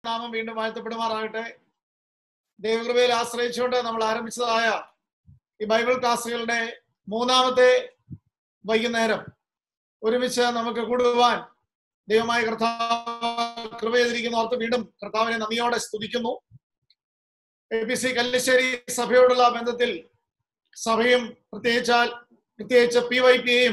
നാമം വീണ്ടും വാഴ്ത്തപ്പെടുമാറാകട്ടെ. ദൈവകൃപയിൽ ആശ്രയിച്ചുകൊണ്ട് നമ്മൾ ആരംഭിച്ചതായ ഈ ബൈബിൾ ക്ലാസ്സുകളുടെ മൂന്നാമത്തെ വൈകുന്നേരം ഒരുമിച്ച് നമുക്ക് കൂടുവാൻ ദൈവമായ കർത്താവ് കൃപ ചെയ്തിരിക്കുന്ന ഓർത്ത് വീണ്ടും കർത്താവിനെ നന്ദിയോടെ സ്തുതിക്കുന്നു. APC കല്ലിശ്ശേരി സഭയോടുള്ള ബന്ധത്തിൽ സഭയും പ്രത്യേകിച്ച് PYPയെയും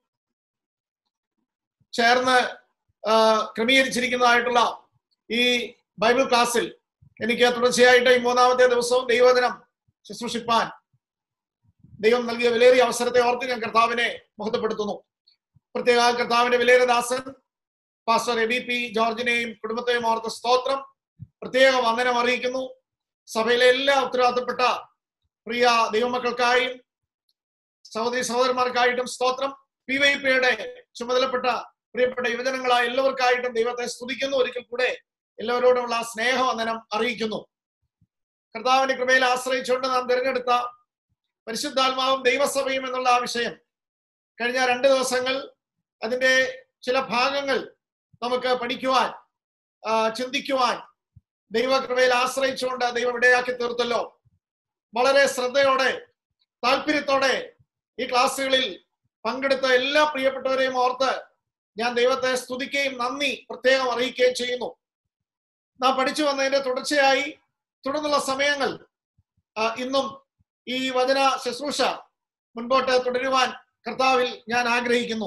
ചേർന്ന് ക്രമീകരിച്ചിരിക്കുന്നതായിട്ടുള്ള ഈ ബൈബിൾ ക്ലാസ്സിൽ എനിക്ക് തുടർച്ചയായിട്ട് ഈ മൂന്നാമത്തെ ദിവസവും ദൈവവചനം ശുശ്രൂഷിപ്പാൻ ദൈവം നൽകിയ വിലയേറിയ അവസരത്തെ ഓർത്ത് ഞാൻ കർത്താവിനെ മഹത്വപ്പെടുത്തുന്നു. പ്രത്യേക കർത്താവിന്റെ വിലയേറിയ ദാസൻ പാസ്റ്റർ ABP ജോർജിനെയും കുടുംബത്തെയും ഓർത്ത് സ്തോത്രം, പ്രത്യേക വന്ദനം അറിയിക്കുന്നു. സഭയിലെ എല്ലാ ഉത്തരവാദിത്തപ്പെട്ട പ്രിയ ദൈവമക്കൾക്കായും സഹോദരി സഹോദരന്മാർക്കായിട്ടും സ്തോത്രം. PYPയുടെ ചുമതലപ്പെട്ട പ്രിയപ്പെട്ട യുവജനങ്ങളായ എല്ലാവർക്കായിട്ടും ദൈവത്തെ സ്തുതിക്കുന്നു. ഒരിക്കൽ കൂടെ എല്ലാവരോടുമുള്ള സ്നേഹവന്ദനം അറിയിക്കുന്നു. കർത്താവിന്റെ കൃപയിൽ ആശ്രയിച്ചുകൊണ്ട് നാം തിരഞ്ഞെടുത്ത പരിശുദ്ധാത്മാവും ദൈവസഭയും എന്നുള്ള ആ വിഷയം കഴിഞ്ഞ 2 ദിവസങ്ങൾ അതിന്റെ ചില ഭാഗങ്ങൾ നമുക്ക് പഠിക്കുവാൻ ചിന്തിക്കുവാൻ ദൈവകൃപയിൽ ആശ്രയിച്ചുകൊണ്ട് ദൈവം ഇടയാക്കി തീർത്തല്ലോ. വളരെ ശ്രദ്ധയോടെ താല്പര്യത്തോടെ ഈ ക്ലാസ്സുകളിൽ പങ്കെടുത്ത എല്ലാ പ്രിയപ്പെട്ടവരെയും ഓർത്ത് ഞാൻ ദൈവത്തെ സ്തുതിക്കുകയും നന്ദി പ്രത്യേകം അറിയിക്കുകയും ചെയ്യുന്നു. നാം പഠിച്ചു വന്നതിന്റെ തുടർച്ചയായി തുടർന്നുള്ള സമയങ്ങൾ ഇന്നും ഈ വചന ശുശ്രൂഷ മുൻപോട്ട് തുടരുവാൻ കർത്താവിൽ ഞാൻ ആഗ്രഹിക്കുന്നു.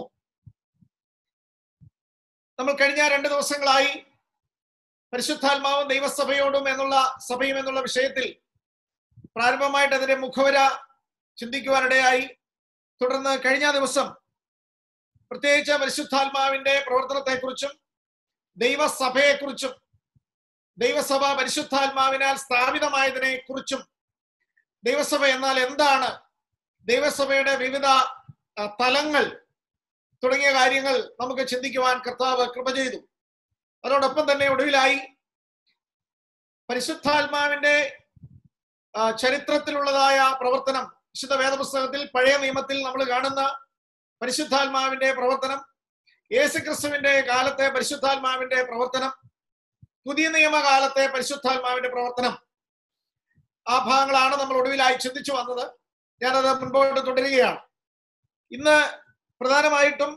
നമ്മൾ കഴിഞ്ഞ 2 ദിവസങ്ങളായി പരിശുദ്ധാത്മാവും ദൈവസഭയോടും സഭയും എന്നുള്ള വിഷയത്തിൽ പ്രാരംഭമായിട്ട് അതിന്റെ മുഖവര ചിന്തിക്കുവാനിടയായി. തുടർന്ന് കഴിഞ്ഞ ദിവസം പ്രത്യേകിച്ച് പരിശുദ്ധാത്മാവിന്റെ പ്രവർത്തനത്തെക്കുറിച്ചും ദൈവസഭയെക്കുറിച്ചും ദൈവസഭ പരിശുദ്ധാത്മാവിനാൽ സ്ഥാപിതമായതിനെ കുറിച്ചും ദൈവസഭ എന്നാൽ എന്താണ്, ദൈവസഭയുടെ വിവിധ തലങ്ങൾ തുടങ്ങിയ കാര്യങ്ങൾ നമുക്ക് ചിന്തിക്കുവാൻ കർത്താവ് കൃപ ചെയ്തു. അതോടൊപ്പം തന്നെ ഒടുവിലായി പരിശുദ്ധാത്മാവിന്റെ ചരിത്രത്തിലുള്ളതായ പ്രവർത്തനം, വിശുദ്ധ വേദപുസ്തകത്തിൽ പഴയ നിയമത്തിൽ നമ്മൾ കാണുന്ന പരിശുദ്ധാത്മാവിന്റെ പ്രവർത്തനം, യേശുക്രിസ്തുവിന്റെ കാലത്തെ പരിശുദ്ധാത്മാവിന്റെ പ്രവർത്തനം, പുതിയ നിയമകാലത്തെ പരിശുദ്ധാത്മാവിന്റെ പ്രവർത്തനം, ആ ഭാഗങ്ങളാണ് നമ്മൾ ഒടുവിലായി ചിന്തിച്ചു വന്നത്. ഞാനത് മുൻപോട്ട് തുടരുകയാണ്. ഇന്ന് പ്രധാനമായിട്ടും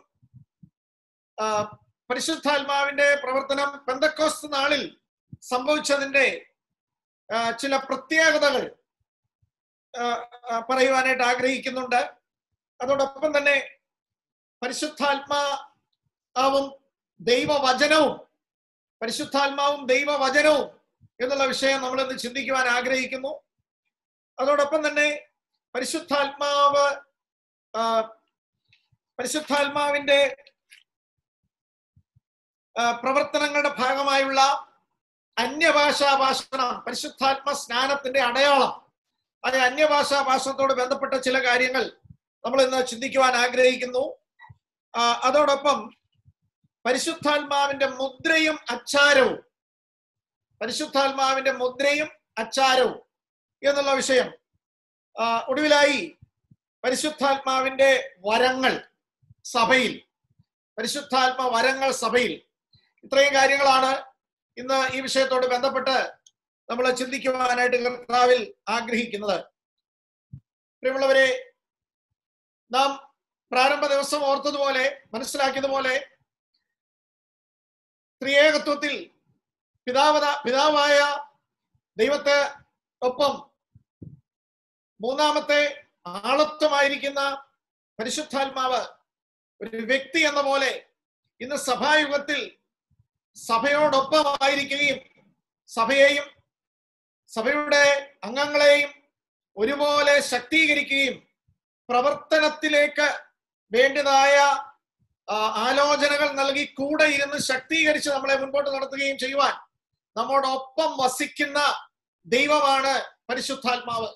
പരിശുദ്ധാത്മാവിന്റെ പ്രവർത്തനം പെന്തക്കോസ്ത് നാളിൽ സംഭവിച്ചതിന്റെ ചില പ്രത്യേകതകൾ പറയുവാനായിട്ട് ആഗ്രഹിക്കുന്നുണ്ട്. അതോടൊപ്പം തന്നെ പരിശുദ്ധാത്മാവും ദൈവവചനവും എന്നുള്ള വിഷയം നമ്മളിന്ന് ചിന്തിക്കുവാൻ ആഗ്രഹിക്കുന്നു. അതോടൊപ്പം തന്നെ പരിശുദ്ധാത്മാവിന്റെ പ്രവർത്തനങ്ങളുടെ ഭാഗമായുള്ള അന്യഭാഷാ ഭാഷണം, പരിശുദ്ധാത്മ സ്നാനത്തിന്റെ അടയാളം, അത് അന്യഭാഷാ ഭാഷണത്തോട് ബന്ധപ്പെട്ട ചില കാര്യങ്ങൾ നമ്മൾ ഇന്ന് ചിന്തിക്കുവാൻ ആഗ്രഹിക്കുന്നു. അതോടൊപ്പം പരിശുദ്ധാത്മാവിന്റെ മുദ്രയും അച്ചാരവും എന്നുള്ള വിഷയം. ഒടുവിലായി പരിശുദ്ധാത്മാവിന്റെ വരങ്ങൾ സഭയിൽ, ഇത്രയും കാര്യങ്ങളാണ് ഇന്ന് ഈ വിഷയത്തോട് ബന്ധപ്പെട്ട് നമ്മൾ ചിന്തിക്കുവാനായിട്ട് കർത്താവിൽ ആഗ്രഹിക്കുന്നത്. പ്രിയമുള്ളവരെ, നാം പ്രാരംഭ ദിവസം ഓർത്തതുപോലെ, മനസ്സിലാക്കിയതുപോലെ, ത്രിയേകത്വത്തിൽ പിതാവായ ദൈവത്തെ ഒപ്പം മൂന്നാമത്തെ ആളത്വമായിരിക്കുന്ന പരിശുദ്ധാത്മാവ് ഒരു വ്യക്തി എന്ന പോലെ ഇന്ന് സഭായുഗത്തിൽ സഭയോടൊപ്പമായിരിക്കുകയും സഭയെയും സഭയുടെ അംഗങ്ങളെയും ഒരുപോലെ ശക്തീകരിക്കുകയും പ്രവർത്തനത്തിലേക്ക് വേണ്ടതായ ആലോചനകൾ നൽകി കൂടെ ഇരുന്ന് ശക്തീകരിച്ച് നമ്മളെ മുൻപോട്ട് നടത്തുകയും ചെയ്യുവാൻ നമ്മോടൊപ്പം വസിക്കുന്ന ദൈവമാണ് പരിശുദ്ധാത്മാവ്.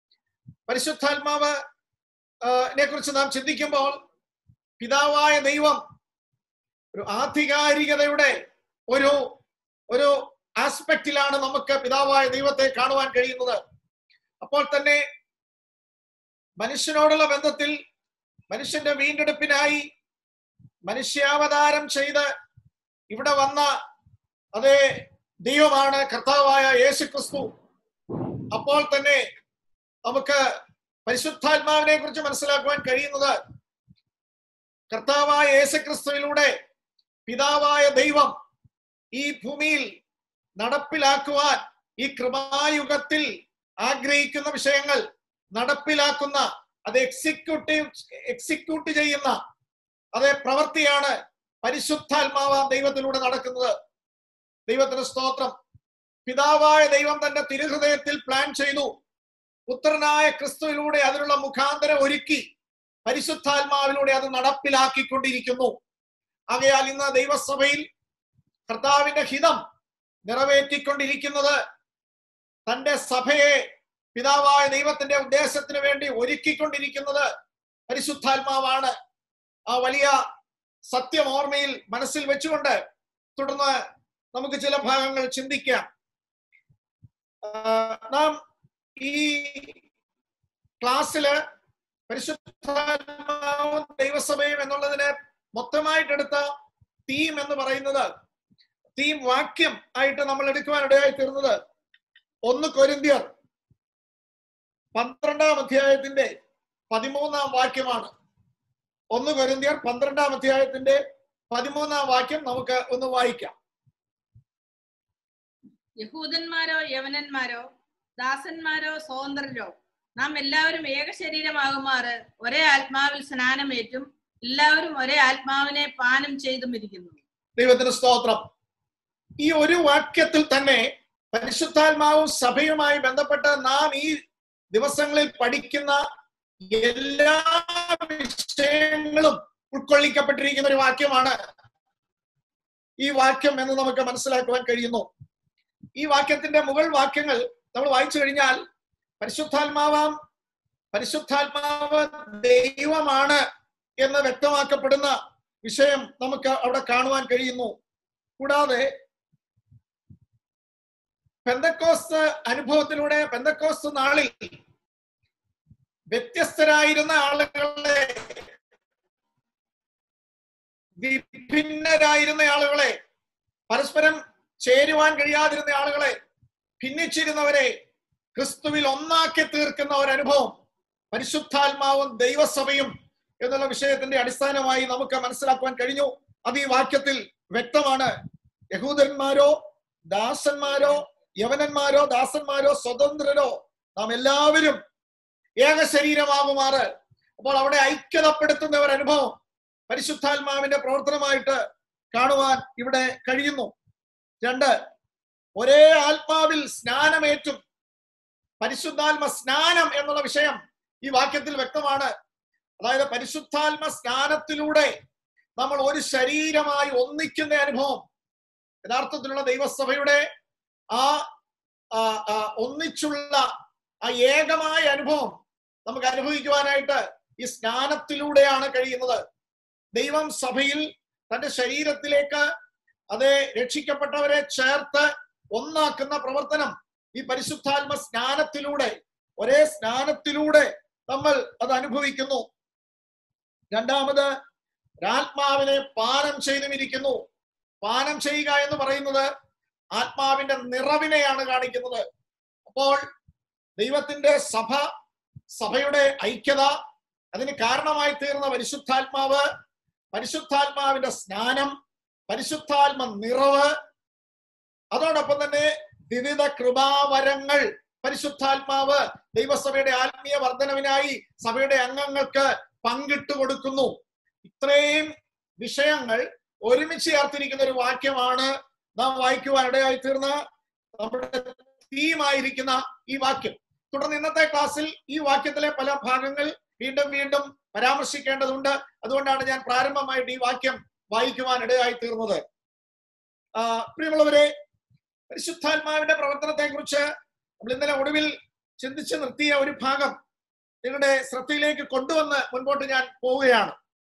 പരിശുദ്ധാത്മാവിനെ കുറിച്ച് നാം ചിന്തിക്കുമ്പോൾ പിതാവായ ദൈവം ഒരു ആധികാരികതയുടെ ഒരു ആസ്പെക്റ്റിലാണ് നമുക്ക് പിതാവായ ദൈവത്തെ കാണുവാൻ കഴിയുന്നത്. അപ്പോൾ തന്നെ മനുഷ്യനോടുള്ള ബന്ധത്തിൽ മനുഷ്യന്റെ വീണ്ടെടുപ്പിനായി മനുഷ്യാവതാരം ചെയ്ത് ഇവിടെ വന്ന അതേ ദൈവമാണ് കർത്താവായ യേശു ക്രിസ്തു. അപ്പോൾ തന്നെ നമുക്ക് പരിശുദ്ധാത്മാവിനെ കുറിച്ച് മനസ്സിലാക്കുവാൻ കഴിയുന്നത് കർത്താവായ യേശു ക്രിസ്തുവിലൂടെ പിതാവായ ദൈവം ഈ ഭൂമിയിൽ നടപ്പിലാക്കുവാൻ, ഈ കൃപായുഗത്തിൽ ആഗ്രഹിക്കുന്ന വിഷയങ്ങൾ നടപ്പിലാക്കുന്ന, അത് എക്സിക്യൂട്ട് ചെയ്യുന്ന അതേ പ്രവൃത്തിയാണ് പരിശുദ്ധാത്മാവ ദൈവത്തിലൂടെ നടക്കുന്നത്. ദൈവത്തിന് സ്തോത്രം. പിതാവായ ദൈവം തന്റെ തിരുഹൃദയത്തിൽ പ്ലാൻ ചെയ്തു, പുത്രനായ ക്രിസ്തുവിലൂടെ അതിനുള്ള മുഖാന്തരം ഒരുക്കി, പരിശുദ്ധാത്മാവിലൂടെ അത് നടപ്പിലാക്കിക്കൊണ്ടിരിക്കുന്നു. ആകയാൽ ഇന്ന് ദൈവസഭയിൽ കർത്താവിന്റെ ഹിതം നിറവേറ്റിക്കൊണ്ടിരിക്കുന്നത്, തന്റെ സഭയെ പിതാവായ ദൈവത്തിന്റെ ഉദ്ദേശത്തിന് വേണ്ടി ഒരുക്കിക്കൊണ്ടിരിക്കുന്നത് പരിശുദ്ധാത്മാവാണ്. ആ വലിയ സത്യം ഓർമ്മയിൽ മനസ്സിൽ വെച്ചുകൊണ്ട് തുടർന്ന് നമുക്ക് ചില ഭാഗങ്ങൾ ചിന്തിക്കാം. നാം ഈ ക്ലാസ്സില് പരിശുദ്ധാത്മാവും ദൈവസഭയും എന്നുള്ളതിനെ മൊത്തമായിട്ടെടുത്ത തീം എന്ന് പറയുന്നത്, തീം വാക്യം ആയിട്ട് നമ്മൾ എടുക്കുവാനിടയായി തീർന്നത് 1 കൊരിന്ത്യർ 12-ാം അധ്യായത്തിന്റെ 13-ാം വാക്യമാണ്. 1 കൊരിന്ത്യർ 12-ാം അധ്യായത്തിന്റെ 13-ാം വാക്യം നമുക്ക് ഒന്ന് വായിക്കാം. യഹൂദന്മാരോ യവനന്മാരോ ദാസന്മാരോ സ്വതന്ത്രരോ നാം എല്ലാവരും ഏക ശരീരമാകുമാറ് ഒരേ ആത്മാവിൽ സ്നാനമേറ്റും എല്ലാവരും ഒരേ ആത്മാവിനെ പാനം ചെയ്തും ഇരിക്കുന്നു. ദൈവത്തിന് സ്തോത്രം. ഈ ഒരു വാക്യത്തിൽ തന്നെ പരിശുദ്ധാത്മാവും സഭയുമായി ബന്ധപ്പെട്ട് നാം ഈ ദിവസങ്ങളിൽ പഠിക്കുന്ന എല്ലാ വിഷയങ്ങളും ഉൾക്കൊള്ളിക്കപ്പെട്ടിരിക്കുന്ന ഒരു വാക്യമാണ് ഈ വാക്യം എന്ന് നമുക്ക് മനസ്സിലാക്കുവാൻ കഴിയുന്നു. ഈ വാക്യത്തിന്റെ മുകൾ വാക്യങ്ങൾ നമ്മൾ വായിച്ചു കഴിഞ്ഞാൽ പരിശുദ്ധാത്മാവ് ദൈവമാണ് എന്ന് വ്യക്തമാക്കപ്പെടുന്ന വിഷയം നമുക്ക് അവിടെ കാണുവാൻ കഴിയുന്നു. കൂടാതെ പെന്തക്കോസ്ത് അനുഭവത്തിലൂടെ, പെന്തക്കോസ്ത് നാളിൽ വ്യത്യസ്തരായിരുന്ന ആളുകളെ, വിഭിന്നരായിരുന്ന ആളുകളെ, പരസ്പരം ചേരുവാൻ കഴിയാതിരുന്ന ആളുകളെ, ഭിന്നിച്ചിരുന്നവരെ ക്രിസ്തുവിൽ ഒന്നാക്കി തീർക്കുന്ന ഒരു അനുഭവം പരിശുദ്ധാത്മാവും ദൈവസഭയും എന്നുള്ള വിഷയത്തിന്റെ അടിസ്ഥാനമായി നമുക്ക് മനസ്സിലാക്കുവാൻ കഴിഞ്ഞു. അത് ഈ വാക്യത്തിൽ വ്യക്തമാണ്. യഹൂദന്മാരോ ദാസന്മാരോ യവനന്മാരോ ദാസന്മാരോ സ്വതന്ത്രരോ നാം എല്ലാവരും ഏക ശരീരമാകുമാറ്. അപ്പോൾ അവിടെ ഐക്യതപ്പെടുത്തുന്ന ഒരു അനുഭവം പരിശുദ്ധാത്മാവിന്റെ പ്രവർത്തനമായിട്ട് കാണുവാൻ ഇവിടെ കഴിയുന്നു. 2, ഒരേ ആത്മാവിൽ സ്നാനമേറ്റും. പരിശുദ്ധാത്മ സ്നാനം എന്നുള്ള വിഷയം ഈ വാക്യത്തിൽ വ്യക്തമാണ്. അതായത് പരിശുദ്ധാത്മ സ്നാനത്തിലൂടെ നമ്മൾ ഒരു ശരീരമായി ഒന്നിക്കുന്ന അനുഭവം, യഥാർത്ഥത്തിലുള്ള ദൈവസഭയുടെ ആ ഒന്നിച്ചുള്ള ആ ഏകമായ അനുഭവം നമുക്ക് അനുഭവിക്കുവാനായിട്ട് ഈ സ്നാനത്തിലൂടെയാണ് കഴിയുന്നത്. ദൈവം സഭയിൽ തന്റെ ശരീരത്തിലേക്ക് അതേ രക്ഷിക്കപ്പെട്ടവരെ ചേർത്ത് ഒന്നാക്കുന്ന പ്രവർത്തനം ഈ പരിശുദ്ധാത്മ സ്നാനത്തിലൂടെ, ഒരേ സ്നാനത്തിലൂടെ നമ്മൾ അത് അനുഭവിക്കുന്നു. 2, ആത്മാവിനെ പാനം ചെയ്തുമിരിക്കുന്നു. പാനം ചെയ്യുക എന്ന് പറയുന്നത് ആത്മാവിന്റെ നിറവിനെയാണ് കാണിക്കുന്നത്. അപ്പോൾ ദൈവത്തിന്റെ സഭയുടെ ഐക്യത, അതിന് കാരണമായി തീർന്ന പരിശുദ്ധാത്മാവ്, പരിശുദ്ധാത്മാവിന്റെ സ്നാനം, പരിശുദ്ധാത്മ നിറവ്, അതോടൊപ്പം തന്നെ വിവിധ കൃപാവരങ്ങൾ പരിശുദ്ധാത്മാവ് ദൈവസഭയുടെ ആത്മീയ വർധനവിനായി സഭയുടെ അംഗങ്ങൾക്ക് പങ്കിട്ടു കൊടുക്കുന്നു. ഇത്രയും വിഷയങ്ങൾ ഒരുമിച്ച് ചേർത്തിരിക്കുന്ന ഒരു വാക്യമാണ് നാം വായിക്കുവാൻ ഇടയായി തീർന്ന നമ്മുടെ തീമായിരിക്കുന്ന ഈ വാക്യം. തുടർന്ന് ഇന്നത്തെ ക്ലാസ്സിൽ ഈ വാക്യത്തിലെ പല ഭാഗങ്ങൾ വീണ്ടും വീണ്ടും പരാമർശിക്കേണ്ടതുണ്ട്. അതുകൊണ്ടാണ് ഞാൻ പ്രാരംഭമായിട്ട് ഈ വാക്യം വായിക്കുവാൻ ഇടയായി തീർന്നത്. പ്രിയമുള്ളവരെ, പരിശുദ്ധാത്മാവിന്റെ പ്രവർത്തനത്തെ കുറിച്ച് നമ്മൾ ഇന്നലെ ഒടുവിൽ ചിന്തിച്ച് നിർത്തിയ ഒരു ഭാഗം നിങ്ങളുടെ ശ്രദ്ധയിലേക്ക് കൊണ്ടുവന്ന് മുൻപോട്ട് ഞാൻ പോവുകയാണ്.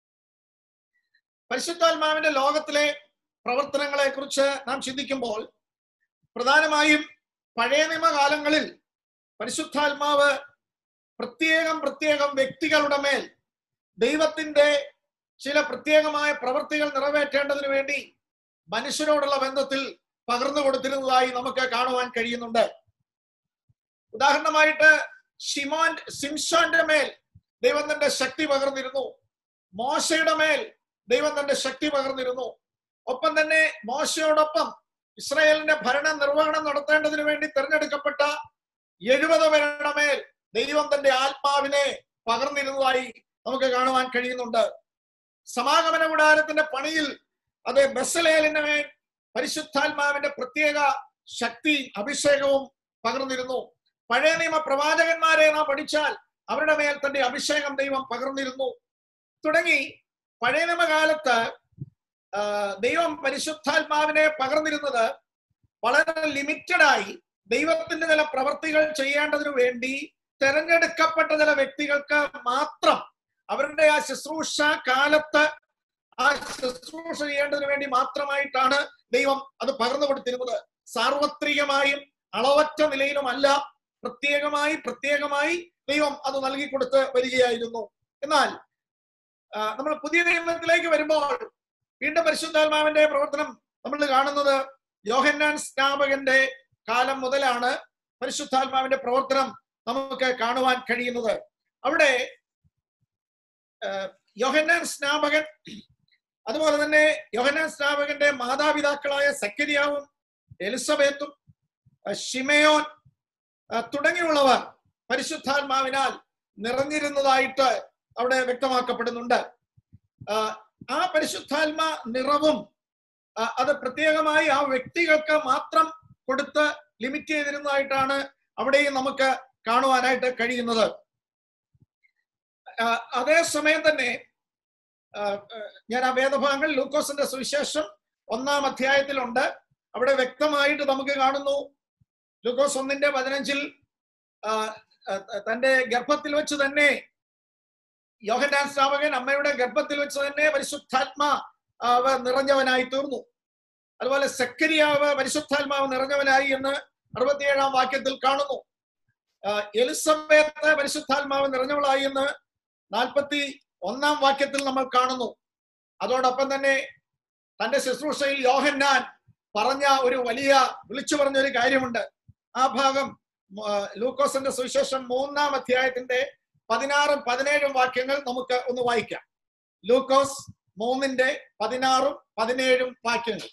പരിശുദ്ധാത്മാവിന്റെ ലോകത്തിലെ പ്രവർത്തനങ്ങളെ കുറിച്ച് നാം ചിന്തിക്കുമ്പോൾ പ്രധാനമായും പഴയ നിയമകാലങ്ങളിൽ പരിശുദ്ധാത്മാവ് പ്രത്യേകം വ്യക്തികളുടെ മേൽ ദൈവത്തിന്റെ ചില പ്രത്യേകമായ പ്രവൃത്തികൾ നിറവേറ്റേണ്ടതിനു വേണ്ടി മനുഷ്യരോടുള്ള ബന്ധത്തിൽ പകർന്നു കൊടുത്തിരുന്നതായി നമുക്ക് കാണുവാൻ കഴിയുന്നുണ്ട്. ഉദാഹരണമായിട്ട് സിംസോന്റെ മേൽ ദൈവം തന്റെ ശക്തി പകർന്നിരുന്നു. മോശയുടെ മേൽ ദൈവം തന്റെ ശക്തി പകർന്നിരുന്നു. ഒപ്പം തന്നെ മോശയോടൊപ്പം ഇസ്രായേലിന്റെ ഭരണ നിർവഹണം നടത്തേണ്ടതിന് വേണ്ടി തിരഞ്ഞെടുക്കപ്പെട്ട 70 പേരുടെ മേൽ ദൈവം തന്റെ ആത്മാവിനെ പകർന്നിരുന്നതായി നമുക്ക് കാണുവാൻ കഴിയുന്നുണ്ട്. സമാഗമന കൂടാരത്തിന്റെ പണിയിൽ അത് ബെസലേലിന്റെ മേൽ പരിശുദ്ധാത്മാവിന്റെ പ്രത്യേക ശക്തി അഭിഷേകവും പകർന്നിരുന്നു. പഴയ നിയമ പ്രവാചകന്മാരെ നാം പഠിച്ചാൽ അവരുടെ മേൽ തന്റെ അഭിഷേകം ദൈവം പകർന്നിരുന്നു. തുടങ്ങി പഴയ നിയമകാലത്ത് ദൈവം പരിശുദ്ധാത്മാവിനെ പകർന്നിരുന്നത് വളരെ ലിമിറ്റഡായി ദൈവത്തിന്റെ ചില പ്രവർത്തികൾ ചെയ്യേണ്ടതിനു വേണ്ടി തെരഞ്ഞെടുക്കപ്പെട്ട ചില വ്യക്തികൾക്ക് മാത്രം അവരുടെ ആ ശുശ്രൂഷ കാലത്ത് ആ ശുശ്രൂഷ ചെയ്യേണ്ടതിനു വേണ്ടി മാത്രമായിട്ടാണ് ദൈവം അത് പകർന്നു കൊടുത്തിരുന്നത്. സാർവത്രികമായും അളവറ്റ നിലയിലുമല്ല, പ്രത്യേകമായി ദൈവം അത് നൽകി കൊടുത്ത് വരികയായിരുന്നു. എന്നാൽ നമ്മൾ പുതിയ നിയമത്തിലേക്ക് വരുമ്പോൾ വീണ്ടും പരിശുദ്ധാത്മാവിന്റെ പ്രവർത്തനം നമ്മൾ കാണുന്നത് യോഹന്നാൻ സ്നാപകന്റെ കാലം മുതലാണ് പരിശുദ്ധാത്മാവിന്റെ പ്രവർത്തനം നമുക്ക് കാണുവാൻ കഴിയുന്നത്. അവിടെ യോഹന്നാൻ സ്നാപകൻ, അതുപോലെ തന്നെ യോഹന്നാൻ സ്നാപകന്റെ മാതാപിതാക്കളായ സക്കരിയാവും എലിസബത്തും ശിമയോൻ തുടങ്ങിയുള്ളവർ പരിശുദ്ധാത്മാവിനാൽ നിറഞ്ഞിരുന്നതായിട്ട് അവിടെ വ്യക്തമാക്കപ്പെടുന്നുണ്ട്. ആ പരിശുദ്ധാത്മാ നിറവും അത് പ്രത്യേകമായി ആ വ്യക്തികൾക്ക് മാത്രം കൊടുത്ത് ലിമിറ്റ് ചെയ്തിരുന്നതായിട്ടാണ് അവിടെയും നമുക്ക് കാണുവാനായിട്ട് കഴിയുന്നത്. അതേസമയം തന്നെ ഞാൻ ആ വേദഭാഗങ്ങൾ ലൂക്കോസിന്റെ സുവിശേഷം 1-ാം അധ്യായത്തിലുണ്ട്. അവിടെ വ്യക്തമായിട്ട് നമുക്ക് കാണുന്നു, ലൂക്കോസ് 1:15 തന്റെ ഗർഭത്തിൽ വെച്ച് തന്നെ യോഹന്നാൻ സ്നാപകൻ അമ്മയുടെ ഗർഭത്തിൽ വെച്ച് തന്നെ പരിശുദ്ധാത്മാവ് നിറഞ്ഞവനായി തീർന്നു. അതുപോലെ സക്കരിയാവ് പരിശുദ്ധാത്മാവ് നിറഞ്ഞവനായി എന്ന് 67-ാം വാക്യത്തിൽ കാണുന്നു. എലിസബത്ത് പരിശുദ്ധാത്മാവ് നിറഞ്ഞവളായി എന്ന് 41-ാം വാക്യത്തിൽ നമ്മൾ കാണുന്നു. അതോടൊപ്പം തന്നെ തന്റെ ശുശ്രൂഷയിൽ യോഹന്നാൻ വിളിച്ചു പറഞ്ഞ ഒരു കാര്യമുണ്ട്. ആ ഭാഗം ലൂക്കോസിന്റെ സുവിശേഷം 3-ാം അധ്യായത്തിന്റെ 16-ഉം 17-ഉം വാക്യങ്ങൾ നമുക്ക് ഒന്ന് വായിക്കാം. ലൂക്കോസ് 3:16-ഉം 17-ഉം വാക്യങ്ങൾ.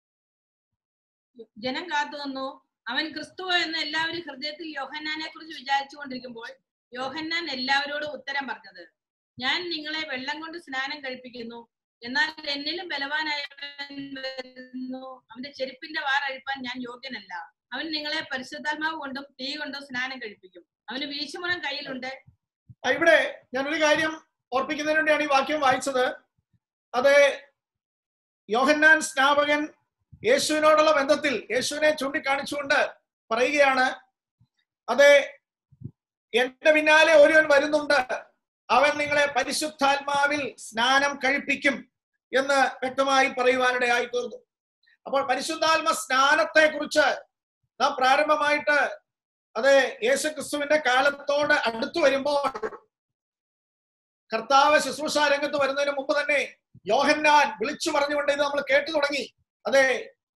ജനം കാത്തുവന്നു. അവൻ ക്രിസ്തു എന്ന് എല്ലാവരും ഹൃദയത്തിൽ യോഹന്നാനെ കുറിച്ച് വിചാരിച്ചു കൊണ്ടിരിക്കുമ്പോൾ യോഹന്നാൻ എല്ലാവരോടും ഉത്തരം പറഞ്ഞത്, ഞാൻ നിങ്ങളെ വെള്ളം കൊണ്ട് സ്നാനം കഴിപ്പിക്കുന്നു, എന്നാൽ എന്നിലും ബലവാനായവൻ വരുന്നു, അവന്റെ ചെരുപ്പിന്റെ വാർ അഴിപ്പാൻ ഞാൻ യോഗ്യനല്ല. അവൻ നിങ്ങളെ പരിശുദ്ധാത്മാവ് കൊണ്ടും തീ കൊണ്ടും സ്നാനം കഴിപ്പിക്കും. അവന് വീശുമുളം കയ്യിലുണ്ട്. ഇവിടെ ഞാനൊരു കാര്യം ഓർപ്പിക്കുന്നതിന് വേണ്ടിയാണ് ഈ വാക്യം വായിച്ചത്. അത് യോഹന്നാൻ സ്നാപകൻ യേശുവിനോടുള്ള ബന്ധത്തിൽ യേശുവിനെ ചൂണ്ടിക്കാണിച്ചുകൊണ്ട് പറയുകയാണ്, അതെ, എന്റെ പിന്നാലെ ഒരുവൻ വരുന്നുണ്ട്, അവൻ നിങ്ങളെ പരിശുദ്ധാത്മാവിൽ സ്നാനം കഴിപ്പിക്കും എന്ന് വ്യക്തമായി പറയുവാനിടയായി തീർന്നു. അപ്പോൾ പരിശുദ്ധാത്മ സ്നാനത്തെ കുറിച്ച് നാം പ്രാരംഭമായിട്ട് അത് യേശു ക്രിസ്തുവിന്റെ കാലത്തോട് അടുത്തു വരുമ്പോൾ കർത്താവ് ശുശ്രൂഷ രംഗത്ത് വരുന്നതിന് മുമ്പ് തന്നെ യോഹന്നാൻ വിളിച്ചു പറഞ്ഞുകൊണ്ട് ഇത് നമ്മൾ കേട്ടു തുടങ്ങി. അതെ,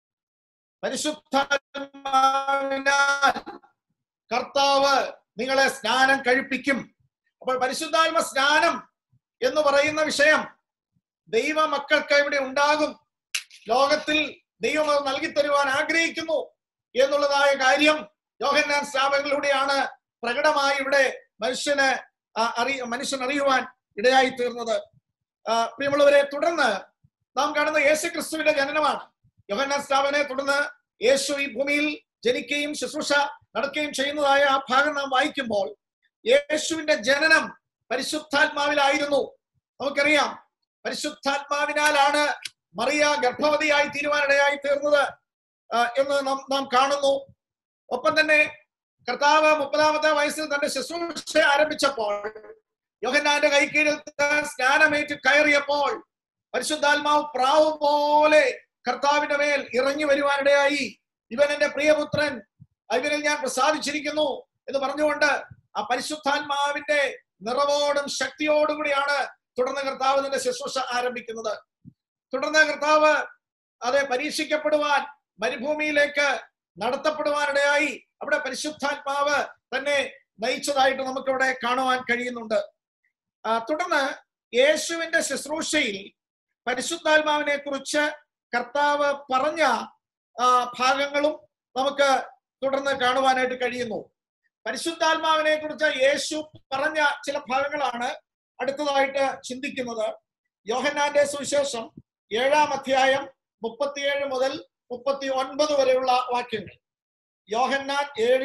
പരിശുദ്ധാത്മാവിനാൽ കർത്താവ് നിങ്ങളെ സ്നാനം കഴിപ്പിക്കും. അപ്പോൾ പരിശുദ്ധാത്മ സ്നാനം എന്ന് പറയുന്ന വിഷയം ദൈവ മക്കൾക്ക് ഇവിടെ ഉണ്ടാകും. ലോകത്തിൽ ദൈവം അത് നൽകി തരുവാൻ ആഗ്രഹിക്കുന്നു എന്നുള്ളതായ കാര്യം യോഹന്നാൻ സ്നാപകനിലൂടെയാണ് പ്രകടമായി ഇവിടെ മനുഷ്യൻ അറിയുവാൻ ഇടയായി തീർന്നത്. പ്രിയമുള്ളവരെ, തുടർന്ന് നാം കാണുന്ന യേശു ക്രിസ്തുവിന്റെ ജനനമാണ്. യോഹന്നാൻ സ്നാപകനെ തുടർന്ന് യേശു ഈ ഭൂമിയിൽ ജനിക്കുകയും ശുശ്രൂഷ നടക്കുകയും ചെയ്യുന്നതായ ആ ഭാഗം നാം വായിക്കുമ്പോൾ യേശുവിന്റെ ജനനം പരിശുദ്ധാത്മാവിലായിരുന്നു. നമുക്കറിയാം, പരിശുദ്ധാത്മാവിനാലാണ് മറിയ ഗർഭവതിയായി തീരുവാനിടയായി തീർന്നത് എന്ന് നാം കാണുന്നു. ഒപ്പം തന്നെ കർത്താവ് 30-ാമത്തെ വയസ്സിൽ തന്റെ ശുശ്രൂഷ ആരംഭിച്ചപ്പോൾ യോഹന്നാന്റെ കൈക്കീഴിൽ സ്നാനമേറ്റ് കയറിയപ്പോൾ പരിശുദ്ധാത്മാവ് പ്രാവ് പോലെ കർത്താവിന്റെ മേൽ ഇറങ്ങി വരുവാനിടയായി. ഇവൻ എന്റെ പ്രിയപുത്രൻ, ഇവനിൽ ഞാൻ പ്രസാദിച്ചിരിക്കുന്നു എന്ന് പറഞ്ഞുകൊണ്ട് ആ പരിശുദ്ധാത്മാവിന്റെ നിറവോടും ശക്തിയോടും കൂടിയാണ് തുടർന്ന് കർത്താവ് തന്റെ ശുശ്രൂഷ ആരംഭിക്കുന്നത്. തുടർന്ന് കർത്താവ് അത് പരീക്ഷിക്കപ്പെടുവാൻ മരുഭൂമിയിലേക്ക് നടത്തപ്പെടുവാനിടയായി അവിടെ പരിശുദ്ധാത്മാവ് തന്നെ നയിച്ചതായിട്ട് നമുക്കവിടെ കാണുവാൻ കഴിയുന്നുണ്ട്. തുടർന്ന് യേശുവിന്റെ ശുശ്രൂഷയിൽ പരിശുദ്ധാത്മാവിനെ കുറിച്ച് കർത്താവ് പറഞ്ഞ ഭാഗങ്ങളും നമുക്ക് തുടർന്ന് കാണുവാനായിട്ട് കഴിയുന്നു. പരിശുദ്ധാത്മാവിനെ കുറിച്ച് യേശു പറഞ്ഞ ചില ഭാഗങ്ങളാണ് അടുത്തതായിട്ട് ചിന്തിക്കുന്നത്. യോഹന്നാന്റെ സുവിശേഷം 7-ാം അധ്യായം 37 മുതൽ 39 വരെയുള്ള വാക്യങ്ങൾ. യോഹന്നാൻ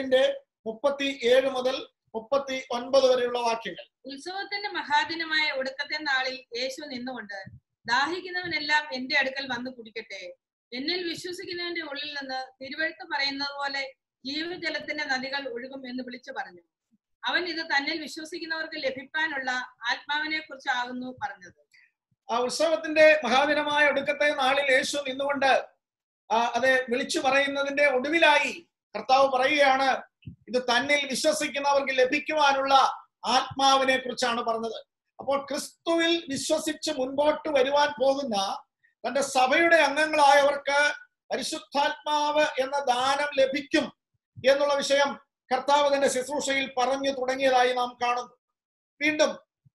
7:37 മുതൽ 39 വരെയുള്ള വാക്യങ്ങൾ. ഉത്സവത്തിന്റെ മഹാദിനമായ ഒടുക്കത്തെ നാളിൽ യേശു നിന്നുകൊണ്ട്, ദാഹിക്കുന്നവനെല്ലാം എന്റെ അടുക്കൽ വന്ന് കുടിക്കട്ടെ, എന്നിൽ വിശ്വസിക്കുന്നവന്റെ ഉള്ളിൽ നിന്ന് തിരുവെഴുത്ത് പറയുന്നത് പോലെ ജീവജലത്തിന്റെ നദികൾ ഒഴുകും എന്ന് വിളിച്ചു പറഞ്ഞു. അവൻ ഇത് തന്നിൽ വിശ്വസിക്കുന്നവർക്ക് ലഭിക്കാനുള്ള ആത്മാവിനെ കുറിച്ചാകുന്നു പറഞ്ഞത്. ആ ഉത്സവത്തിന്റെ മഹാദിനമായ ഒടുക്കത്തെ നാളിൽ യേശു നിന്നുകൊണ്ട് അത് വിളിച്ചു പറയുന്നതിന്റെ ഒടുവിലായി കർത്താവ് പറയുകയാണ്, ഇത് തന്നിൽ വിശ്വസിക്കുന്നവർക്ക് ലഭിക്കുവാനുള്ള ആത്മാവിനെ കുറിച്ചാണ് പറഞ്ഞത്. അപ്പോൾ ക്രിസ്തുവിൽ വിശ്വസിച്ച് മുൻപോട്ട് വരുവാൻ പോകുന്ന തന്റെ സഭയുടെ അംഗങ്ങളായവർക്ക് പരിശുദ്ധാത്മാവ് എന്ന ദാനം ലഭിക്കും എന്നുള്ള വിഷയം കർത്താവ് തന്റെ ശുശ്രൂഷയിൽ പറഞ്ഞു തുടങ്ങിയതായി നാം കാണുന്നു. വീണ്ടും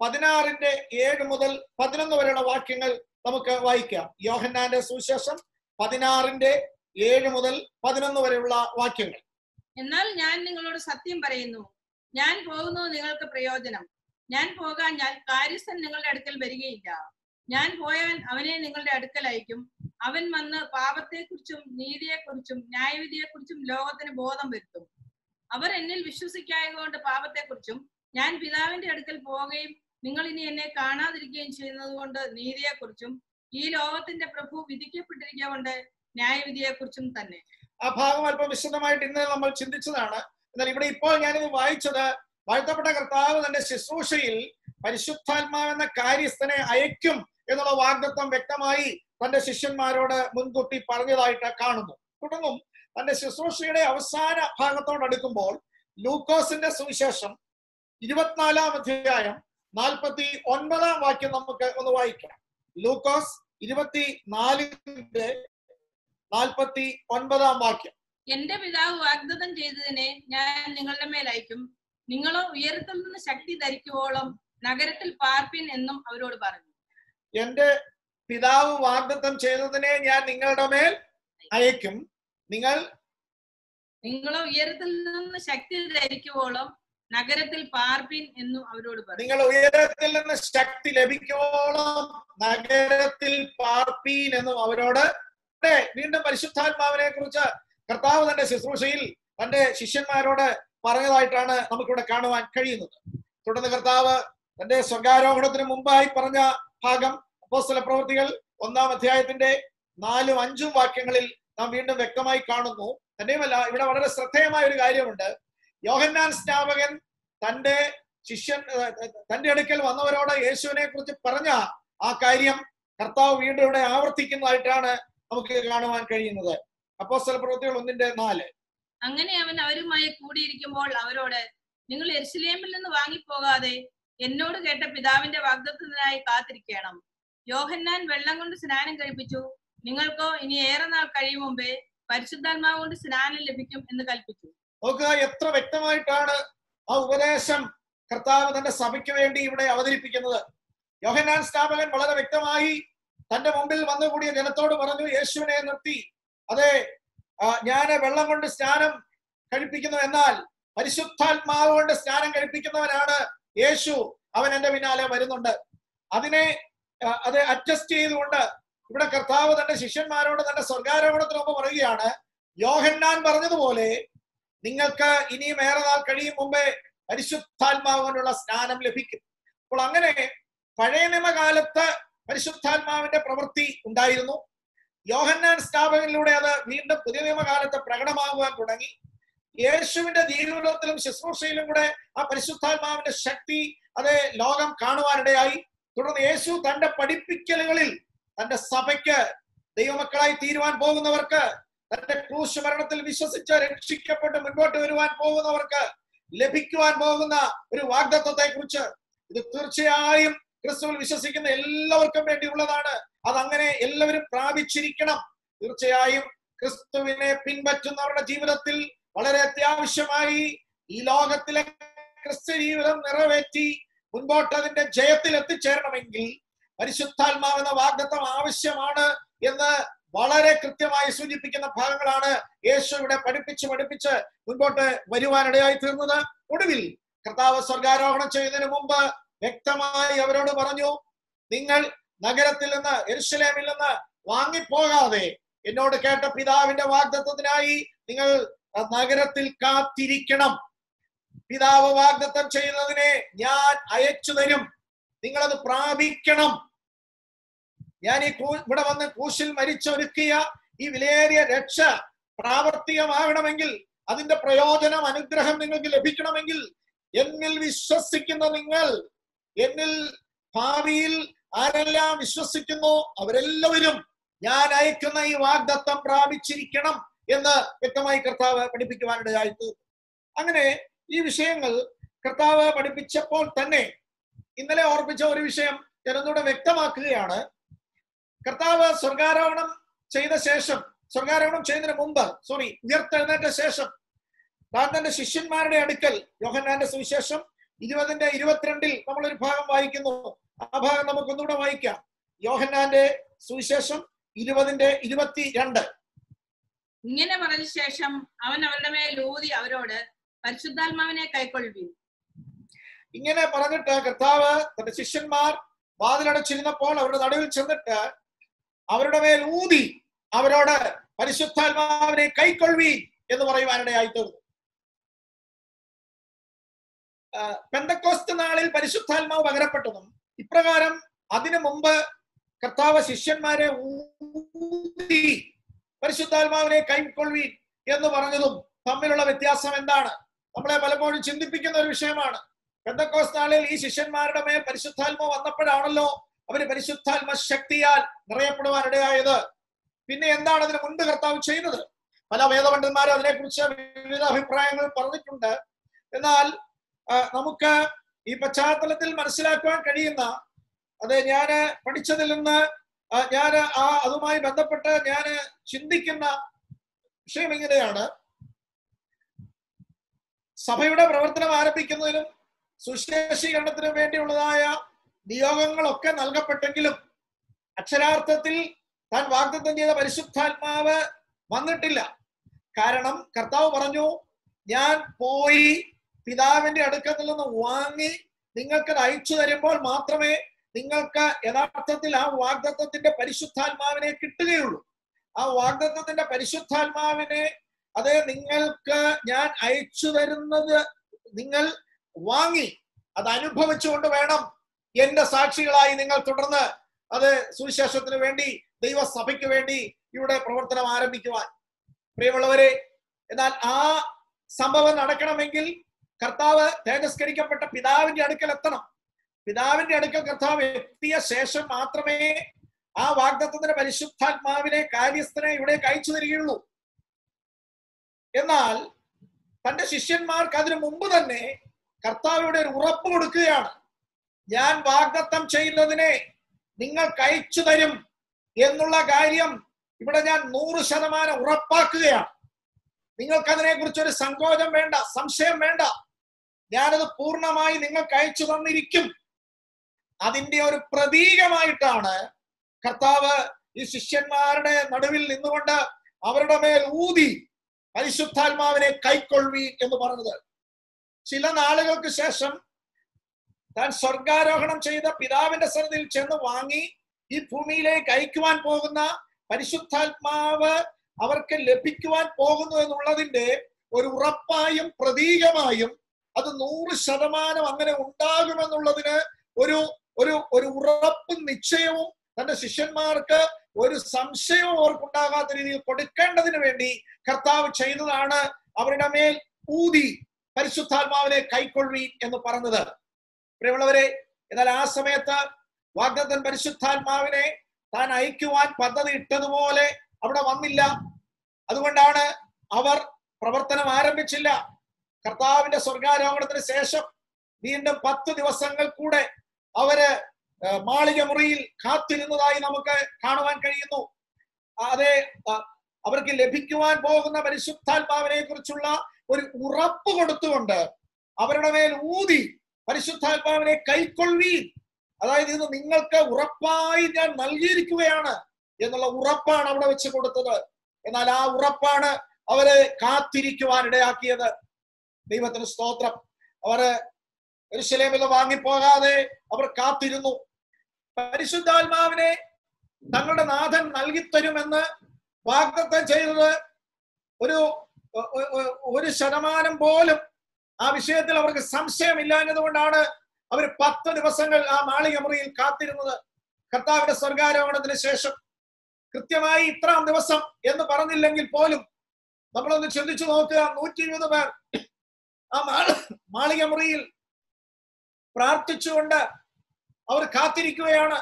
16:7 മുതൽ 11 വരെയുള്ള വാക്യങ്ങൾ നമുക്ക് വായിക്കാം. യോഹന്നാന്റെ സുവിശേഷം 16:7 മുതൽ 11 വരെയുള്ള വാക്യങ്ങൾ. എന്നാൽ ഞാൻ നിങ്ങളോട് സത്യം പറയുന്നു, ഞാൻ പോകുന്നത് നിങ്ങൾക്ക് പ്രയോജനം. ഞാൻ പോകാഞ്ഞാൽ കാര്യസ്ഥൻ നിങ്ങളുടെ അടുക്കൽ വരികയില്ല. ഞാൻ പോയാൽ അവനെ നിങ്ങളുടെ അടുക്കൽ അയക്കും. അവൻ വന്ന് പാപത്തെക്കുറിച്ചും നീതിയെക്കുറിച്ചും ന്യായവിധിയെക്കുറിച്ചും ലോകത്തിന് ബോധം വരുത്തും. അവർ എന്നിൽ വിശ്വസിക്കായതുകൊണ്ട് പാപത്തെക്കുറിച്ചും, ഞാൻ പിതാവിന്റെ അടുക്കൽ പോവുകയും നിങ്ങൾ ഇനി എന്നെ കാണാതിരിക്കുകയും ചെയ്യുന്നത് കൊണ്ട് നീതിയെക്കുറിച്ചും, ഈ ലോകത്തിന്റെ പ്രഭു വിധിക്കപ്പെട്ടിരിക്കൊണ്ട് ന്യായവിധിയെക്കുറിച്ചും തന്നെ. ആ ഭാഗം അല്പം വിശദമായിട്ട് ഇന്ന് നമ്മൾ ചിന്തിച്ചതാണ്. എന്നാൽ ഇവിടെ ഇപ്പോൾ ഞാനിത് വായിച്ചത് വാഴ്ത്തപ്പെട്ട കർത്താവ് തന്റെ ശുശ്രൂഷയിൽ പരിശുദ്ധാത്മാവെന്ന കാര്യസ്ഥനെ അയക്കും എന്നുള്ള വാഗ്ദത്തം വ്യക്തമായി തന്റെ ശിഷ്യന്മാരോട് മുൻകൂട്ടി പറഞ്ഞതായിട്ട് കാണുന്നു. തുടർന്നും തന്റെ ശുശ്രൂഷയുടെ അവസാന ഭാഗത്തോടടുക്കുമ്പോൾ ലൂക്കോസിന്റെ സുവിശേഷം 24-ാം അധ്യായം 49-ാം വാക്യം നമുക്ക് ഒന്ന് വായിക്കാം. ലൂക്കോസ് 24:49 വാക്യം. എന്റെ പിതാവ് വാഗ്ദത്തം ചെയ്തതിനെ ഞാൻ നിങ്ങളുടെ മേൽ അയക്കും. നിങ്ങളോ ഉയരത്തിൽ നിന്ന് ശക്തി ധരിക്കുവോളം നഗരത്തിൽ പാർപ്പിൻ എന്നും അവരോട് പറഞ്ഞു. എന്റെ പിതാവ് വാഗ്ദത്തം ചെയ്തതിനെ ഞാൻ നിങ്ങളുടെ മേൽ അയക്കും. നിങ്ങളോ ഉയരത്തിൽ നിന്ന് ശക്തി ധരിക്കുവോളം നഗരത്തിൽ പാർപ്പിൻ എന്നും അവരോട് പറഞ്ഞു. നിങ്ങൾ ഉയരത്തിൽ നിന്ന് ശക്തി ലഭിക്കുവോളം നഗരത്തിൽ പാർപ്പീൻ എന്നും അവരോട്. വീണ്ടും പരിശുദ്ധാത്മാവിനെ കുറിച്ച് കർത്താവ് തന്റെ ശുശ്രൂഷയിൽ തന്റെ ശിഷ്യന്മാരോട് പറഞ്ഞതായിട്ടാണ് നമുക്കിവിടെ കാണുവാൻ കഴിയുന്നത്. തുടർന്ന് കർത്താവ് തന്റെ സ്വർഗ്ഗാരോഹണത്തിന് മുമ്പായി പറഞ്ഞ ഭാഗം അപ്പോസ്തല പ്രവൃത്തികൾ 1-ാം അധ്യായത്തിന്റെ 4-5 വാക്യങ്ങളിൽ നാം വീണ്ടും വ്യക്തമായി കാണുന്നു. തന്നെയുമല്ല, ഇവിടെ വളരെ ശ്രദ്ധേയമായ ഒരു കാര്യമുണ്ട്. യോഹന്നാൻ സ്നാപകൻ തന്റെ അടുക്കൽ വന്നവരോട് യേശുവിനെ കുറിച്ച് പറഞ്ഞ ആ കാര്യം കർത്താവ് വീണ്ടും ഇവിടെ ആവർത്തിക്കുന്നതായിട്ടാണ് നമുക്ക് കാണുവാൻ കഴിയുന്നത്. അപ്പോസ്തല പ്രവൃത്തികൾ 1:4. അങ്ങനെ അവൻ അവരുമായി കൂടിയിരിക്കുമ്പോൾ അവരോട്, നിങ്ങൾ യെരുശലേമിൽ നിന്ന് വാങ്ങിപ്പോകാതെ എന്നോട് കേട്ട പിതാവിന്റെ വാഗ്ദത്തത്തിനായി കാത്തിരിക്കണം. യോഹന്നാൻ വെള്ളം കൊണ്ട് സ്നാനം കഴിപ്പിച്ചു, നിങ്ങൾക്കോ ഇനി ഏറെ നാൾ കഴിയും മുമ്പേ പരിശുദ്ധാത്മാവ് കൊണ്ട് സ്നാനം ലഭിക്കും എന്ന് കൽപ്പിച്ചു. നോക്കുക, എത്ര വ്യക്തമായിട്ടാണ് ആ ഉപദേശം കർത്താവ് തന്റെ സഭയ്ക്ക് വേണ്ടി ഇവിടെ അവതരിപ്പിക്കുന്നത്. യോഹന്നാൻ സ്നാപകൻ വളരെ വ്യക്തമായി തന്റെ മുമ്പിൽ വന്നുകൂടിയ ജനത്തോട് പറഞ്ഞു, യേശുവിനെ നിർത്തി, അതെ, ഞാൻ വെള്ളം കൊണ്ട് സ്നാനം കഴിപ്പിക്കുന്നു, എന്നാൽ പരിശുദ്ധാത്മാവ് കൊണ്ട് സ്നാനം കഴിപ്പിക്കുന്നവനാണ് യേശു, അവൻ എന്റെ പിന്നാലെ വരുന്നുണ്ട്. അത് അഡ്ജസ്റ്റ് ചെയ്തുകൊണ്ട് ഇവിടെ കർത്താവ് തന്റെ ശിഷ്യന്മാരോട് തന്റെ സ്വർഗ്ഗാരോഹണത്തിനൊപ്പം പറയുകയാണ്, യോഹന്നാൻ പറഞ്ഞതുപോലെ നിങ്ങൾക്ക് ഇനിയും ഏറെ നാൾ കഴിയും മുമ്പേ പരിശുദ്ധാത്മാവ് കൊണ്ടുള്ള സ്നാനം ലഭിക്കും. അപ്പോൾ അങ്ങനെ പഴയ നിയമകാലത്ത് പരിശുദ്ധാത്മാവിന്റെ പ്രവൃത്തി ഉണ്ടായിരുന്നു. യോഹന്നാൻ സ്നാപകനിലൂടെ അത് വീണ്ടും പുതിയ നിയമകാലത്ത് പ്രകടമാകുവാൻ തുടങ്ങി. യേശുവിന്റെ ജീവിതത്തിലും ശുശ്രൂഷയിലും കൂടെ ആ പരിശുദ്ധാത്മാവിന്റെ ശക്തി അത് ലോകം കാണുവാനിടയായി. തുടർന്ന് യേശു തന്റെ പഠിപ്പിക്കലുകളിൽ തന്റെ സഭയ്ക്ക്, ദൈവമക്കളായി തീരുവാൻ പോകുന്നവർക്ക്, തന്റെ ക്രൂശ് മരണത്തിൽ വിശ്വസിച്ച് രക്ഷിക്കപ്പെട്ട് മുൻപോട്ട് വരുവാൻ പോകുന്നവർക്ക് ലഭിക്കുവാൻ പോകുന്ന ഒരു വാഗ്ദത്തത്തെ കുറിച്ച്, ഇത് തീർച്ചയായും ക്രിസ്തുവിൽ വിശ്വസിക്കുന്ന എല്ലാവർക്കും വേണ്ടിയുള്ളതാണ്. അതങ്ങനെ എല്ലാവരും പ്രാപിച്ചിരിക്കണം. തീർച്ചയായും ക്രിസ്തുവിനെ പിൻപറ്റുന്നവരുടെ ജീവിതത്തിൽ വളരെ അത്യാവശ്യമായി ഈ ലോകത്തിലെ ക്രിസ്തു ജീവിതം നിറവേറ്റി മുൻപോട്ട് അതിന്റെ ജയത്തിൽ എത്തിച്ചേരണമെങ്കിൽ പരിശുദ്ധാത്മാവെന്ന വാഗ്ദത്തം ആവശ്യമാണ് എന്ന് വളരെ കൃത്യമായി സൂചിപ്പിക്കുന്ന ഭാഗങ്ങളാണ് യേശു ഇവിടെ പഠിപ്പിച്ച് മുൻപോട്ട് വരുവാനിടയായി തീർന്നത്. ഒടുവിൽ കർത്താവ് സ്വർഗാരോഹണം ചെയ്യുന്നതിന് മുമ്പ് വ്യക്തമായി അവരോട് പറഞ്ഞു, നിങ്ങൾ നഗരത്തിൽ നിന്ന്, യെരൂശലേമിൽ നിന്ന് വാങ്ങിപ്പോകാതെ എന്നോട് കേട്ട പിതാവിന്റെ വാഗ്ദത്തത്തിനായി നിങ്ങൾ നഗരത്തിൽ കാത്തിരിക്കണം. പിതാവ് വാഗ്ദത്തം ചെയ്യുന്നതിനെ ഞാൻ അയച്ചു തരും, നിങ്ങളത് പ്രാപിക്കണം. ഞാൻ ഈ ഇവിടെ വന്ന് ക്രൂശിൽ മരിച്ചൊരുക്കിയ ഈ വിലയേറിയ രക്ഷ പ്രാവർത്തികമാകണമെങ്കിൽ, അതിന്റെ പ്രയോജനം, അനുഗ്രഹം നിങ്ങൾക്ക് ലഭിക്കണമെങ്കിൽ എന്നിൽ വിശ്വസിക്കുന്ന നിങ്ങൾ, എന്നിൽ ഭാവിയിൽ ആരെല്ലാം വിശ്വസിക്കുന്നു അവരെല്ലാവരും ഞാൻ അയക്കുന്ന ഈ വാഗ്ദത്തം പ്രാപിച്ചിരിക്കണം എന്ന് വ്യക്തമായി കർത്താവ് പഠിപ്പിക്കുവാനിടയായി തീർന്നു. അങ്ങനെ ഈ വിഷയങ്ങൾ കർത്താവ് പഠിപ്പിച്ചപ്പോൾ തന്നെ ഇന്നലെ ഓർപ്പിച്ച ഒരു വിഷയം ഞാനൊന്നുകൂടെ വ്യക്തമാക്കുകയാണ്. കർത്താവ് സ്വർഗാരോഹണം ചെയ്ത ശേഷം, സ്വർഗാരോഹണം ചെയ്യുന്നതിന് മുമ്പ്, ഉയർത്തെഴുന്നേറ്റ ശേഷം താൻ തന്റെ ശിഷ്യന്മാരുടെ അടുക്കൽ, യോഹന്നാന്റെ സുവിശേഷം 20:22 നമ്മളൊരു ഭാഗം വായിക്കുന്നു. ആ ഭാഗം നമുക്ക് ഒന്നുകൂടെ വായിക്കാം. യോഹന്നാന്റെ സുവിശേഷം 20:22. ഇങ്ങനെ പറഞ്ഞ ശേഷം അവൻ അവരുടെ മേൽ ഊതി അവരോട് പരിശുദ്ധാത്മാവിനെ കൈക്കൊള്ളുവീൻ. ഇങ്ങനെ പറഞ്ഞിട്ട് കർത്താവ് തന്റെ ശിഷ്യന്മാർ വാതിലടച്ചിരുന്നപ്പോൾ അവരുടെ നടുവിൽ ചെന്നിട്ട് അവരുടെ മേൽ ഊതി അവരോട് പരിശുദ്ധാത്മാവിനെ കൈക്കൊള്ളുവീൻ എന്ന് പറയുവാനിടയായി തീർന്നു. പെന്തക്കോസ്ത് നാളിൽ പരിശുദ്ധാത്മാവ് പകരപ്പെട്ടതും ഇപ്രകാരം അതിനു മുമ്പ് കർത്താവ് ശിഷ്യന്മാരെ ഊതി പരിശുദ്ധാത്മാവിനെ കൈക്കൊള്ളുവീൻ എന്ന് പറഞ്ഞതും തമ്മിലുള്ള വ്യത്യാസം എന്താണ്? നമ്മളെ പലപ്പോഴും ചിന്തിപ്പിക്കുന്ന ഒരു വിഷയമാണ്. പെന്തക്കോസ്ത് നാളിൽ ഈ ശിഷ്യന്മാരുടെ മേൽ പരിശുദ്ധാത്മാവ് വന്നപ്പോഴാണല്ലോ അവര് പരിശുദ്ധാത്മ ശക്തിയാൽ നിറയപ്പെടുവാനിടയായത്. പിന്നെ എന്താണ് അതിന് മുൻപ് കർത്താവ് ചെയ്യുന്നത്? പല വേദപണ്ഡിതന്മാരും അതിനെക്കുറിച്ച് വിവിധ അഭിപ്രായങ്ങൾ പറഞ്ഞിട്ടുണ്ട്. എന്നാൽ നമുക്ക് ഈ പശ്ചാത്തലത്തിൽ മനസ്സിലാക്കുവാൻ കഴിയുന്ന, അത് ഞാൻ പഠിച്ചതിൽ നിന്ന് ഞാൻ അതുമായി ബന്ധപ്പെട്ട് ഞാൻ ചിന്തിക്കുന്ന വിഷയം ഇങ്ങനെയാണ്. സഭയുടെ പ്രവർത്തനം ആരംഭിക്കുന്നതിനും സുശേഷീകരണത്തിനും വേണ്ടിയുള്ളതായ നിയോഗങ്ങളൊക്കെ നൽകപ്പെട്ടെങ്കിലും അക്ഷരാർത്ഥത്തിൽ താൻ വാഗ്ദത്തം ചെയ്ത പരിശുദ്ധാത്മാവ് വന്നിട്ടില്ല. കാരണം കർത്താവ് പറഞ്ഞു, ഞാൻ പോയി പിതാവിന്റെ അടുക്കൽ നിന്ന് വാങ്ങി നിങ്ങൾക്ക് അയച്ചു തരുമ്പോൾ മാത്രമേ നിങ്ങൾക്ക് യഥാർത്ഥത്തിൽ ആ വാഗ്ദത്തത്തിന്റെ പരിശുദ്ധാത്മാവിനെ കിട്ടുകയുള്ളൂ. ആ വാഗ്ദത്തത്തിന്റെ പരിശുദ്ധാത്മാവിനെ അത് നിങ്ങൾക്ക് ഞാൻ അയച്ചു തരുന്നത് നിങ്ങൾ വാങ്ങി അത് അനുഭവിച്ചുകൊണ്ട് വേണം എന്റെ സാക്ഷികളായി നിങ്ങൾ തുടർന്ന് അത് സുവിശേഷത്തിന് വേണ്ടി, ദൈവസഭയ്ക്ക് വേണ്ടി ഇവിടെ പ്രവർത്തനം ആരംഭിക്കുവാൻ. പ്രിയമുള്ളവരെ, എന്നാൽ ആ സംഭവം നടക്കണമെങ്കിൽ കർത്താവ് തേജസ്കരിക്കപ്പെട്ട പിതാവിന്റെ അടുക്കൽ എത്തണം. പിതാവിന്റെ അടുക്കൽ കർത്താവ് എത്തിയ ശേഷം മാത്രമേ ആ വാഗ്ദത്തത്തിന്റെ പരിശുദ്ധാത്മാവിനെ, കാര്യസ്ഥനെ ഇവിടെ അയച്ചു തരികയുള്ളൂ. എന്നാൽ തന്റെ ശിഷ്യന്മാർക്ക് അതിനു മുമ്പ് തന്നെ കർത്താവ് ഇവിടെ ഒരു ഉറപ്പ് കൊടുക്കുകയാണ്. ഞാൻ വാഗ്ദത്തം ചെയ്യുന്നതിനെ നിങ്ങൾക്ക് അയച്ചു തരും എന്നുള്ള കാര്യം ഇവിടെ ഞാൻ 100% ഉറപ്പാക്കുകയാണ്. നിങ്ങൾക്ക് അതിനെ കുറിച്ചൊരു സങ്കോചം വേണ്ട, സംശയം വേണ്ട. ഞാനത് പൂർണ്ണമായി നിങ്ങൾക്ക് അയച്ചു തന്നിരിക്കും. അതിന്റെ ഒരു പ്രതീകമായിട്ടാണ് കർത്താവ് ഈ ശിഷ്യന്മാരുടെ നടുവിൽ നിന്നുകൊണ്ട് അവരുടെ മേൽ ഊതി പരിശുദ്ധാത്മാവിനെ കൈക്കൊള്ളുവീൻ എന്ന് പറഞ്ഞത്. ചില നാളുകൾക്ക് ശേഷം താൻ സ്വർഗാരോഹണം ചെയ്ത പിതാവിന്റെ സന്നിധിയിൽ ചെന്ന് വാങ്ങി ഈ ഭൂമിയിലേക്ക് അയക്കുവാൻ പോകുന്ന പരിശുദ്ധാത്മാവ് അവർക്ക് ലഭിക്കുവാൻ പോകുന്നു എന്നുള്ളതിന്റെ ഒരു ഉറപ്പായും പ്രതീകമായും അത് 100% അങ്ങനെ ഉണ്ടാകുമെന്നുള്ളതിന് ഒരു ഒരു ഒരു ഉറപ്പും നിശ്ചയവും തന്റെ ശിഷ്യന്മാർക്ക് ഒരു സംശയവും അവർക്കുണ്ടാകാത്ത രീതിയിൽ കൊടുക്കേണ്ടതിന് വേണ്ടി കർത്താവ് ചെയ്തതാണ് അവരുടെ മേൽ ഊതി പരിശുദ്ധാത്മാവിനെ കൈക്കൊള്ളുവീൻ എന്ന് പറഞ്ഞത്. പ്രിയമുള്ളവരെ, എന്നാൽ ആ സമയത്ത് വാഗ്ദത്തൻ പരിശുദ്ധാത്മാവിനെ താൻ അയക്കുവാൻ പദ്ധതി ഇട്ടതുപോലെ അവിടെ വന്നില്ല. അതുകൊണ്ടാണ് അവർ പ്രവർത്തനം ആരംഭിച്ചില്ല. കർത്താവിന്റെ സ്വർഗാരോഹണത്തിന് ശേഷം വീണ്ടും 10 ദിവസങ്ങൾ കൂടെ അവര് മാളിക മുറിയിൽ കാത്തിരുന്നതായി നമുക്ക് കാണുവാൻ കഴിയുന്നു. അതെ, അവർക്ക് ലഭിക്കുവാൻ പോകുന്ന പരിശുദ്ധാത്മാവിനെ കുറിച്ചുള്ള ഒരു ഉറപ്പ് കൊടുത്തുകൊണ്ട് അവരുടെ മേൽ ഊതി പരിശുദ്ധാത്മാവിനെ കൈക്കൊള്ളീൻ, അതായത് ഇത് നിങ്ങൾക്ക് ഉറപ്പായി ഞാൻ നൽകിയിരിക്കുകയാണ് എന്നുള്ള ഉറപ്പാണ് അവിടെ വെച്ച് കൊടുത്തത്. എന്നാൽ ആ ഉറപ്പാണ് അവരെ കാത്തിരിക്കുവാൻ ഇടയാക്കിയത്. ദൈവത്തിന് സ്തോത്രം. അവര് യെരൂശലേമിൽ വാങ്ങിപ്പോകാതെ അവർ കാത്തിരുന്നു. പരിശുദ്ധാത്മാവിനെ തങ്ങളുടെ നാഥൻ നൽകിത്തരുമെന്ന് വാഗ്ദത്തം ചെയ്തത് ഒരു ശതമാനം പോലും ആ വിഷയത്തിൽ അവർക്ക് സംശയമില്ലാഞ്ഞതുകൊണ്ടാണ് അവർ 10 ദിവസങ്ങൾ ആ മാളികമുറിയിൽ കാത്തിരുന്നത്. കർത്താവിന്റെ സ്വർഗാരോഹണത്തിന് ശേഷം കൃത്യമായി ഇത്രാം ദിവസം എന്ന് പറഞ്ഞില്ലെങ്കിൽ പോലും നമ്മളൊന്ന് ചിന്തിച്ചു നോക്കുക. 120 പേർ ആ മാളികമുറിയിൽ പ്രാർത്ഥിച്ചുകൊണ്ട് അവർ കാത്തിരിക്കുകയാണ്.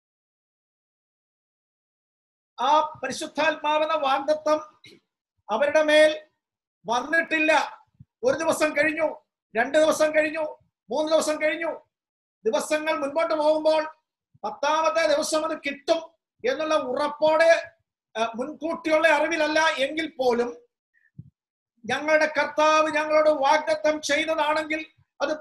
ആ പരിശുദ്ധാത്മാവെന്ന വാഗ്ദത്തം അവരുടെ മേൽ വന്നിട്ടില്ല. 1 ദിവസം കഴിഞ്ഞു, 2 ദിവസം കഴിഞ്ഞു, 3 ദിവസം കഴിഞ്ഞു. ദിവസങ്ങൾ മുൻപോട്ട് പോകുമ്പോൾ 10ാമത്തെ ദിവസം അത് കിട്ടും എന്നുള്ള ഉറപ്പോടെ മുൻകൂട്ടിയുള്ള അറിവിലല്ല എങ്കിൽ പോലും ഞങ്ങളുടെ കർത്താവ് ഞങ്ങളോട് വാഗ്ദത്തം ചെയ്തതാണെങ്കിൽ അത്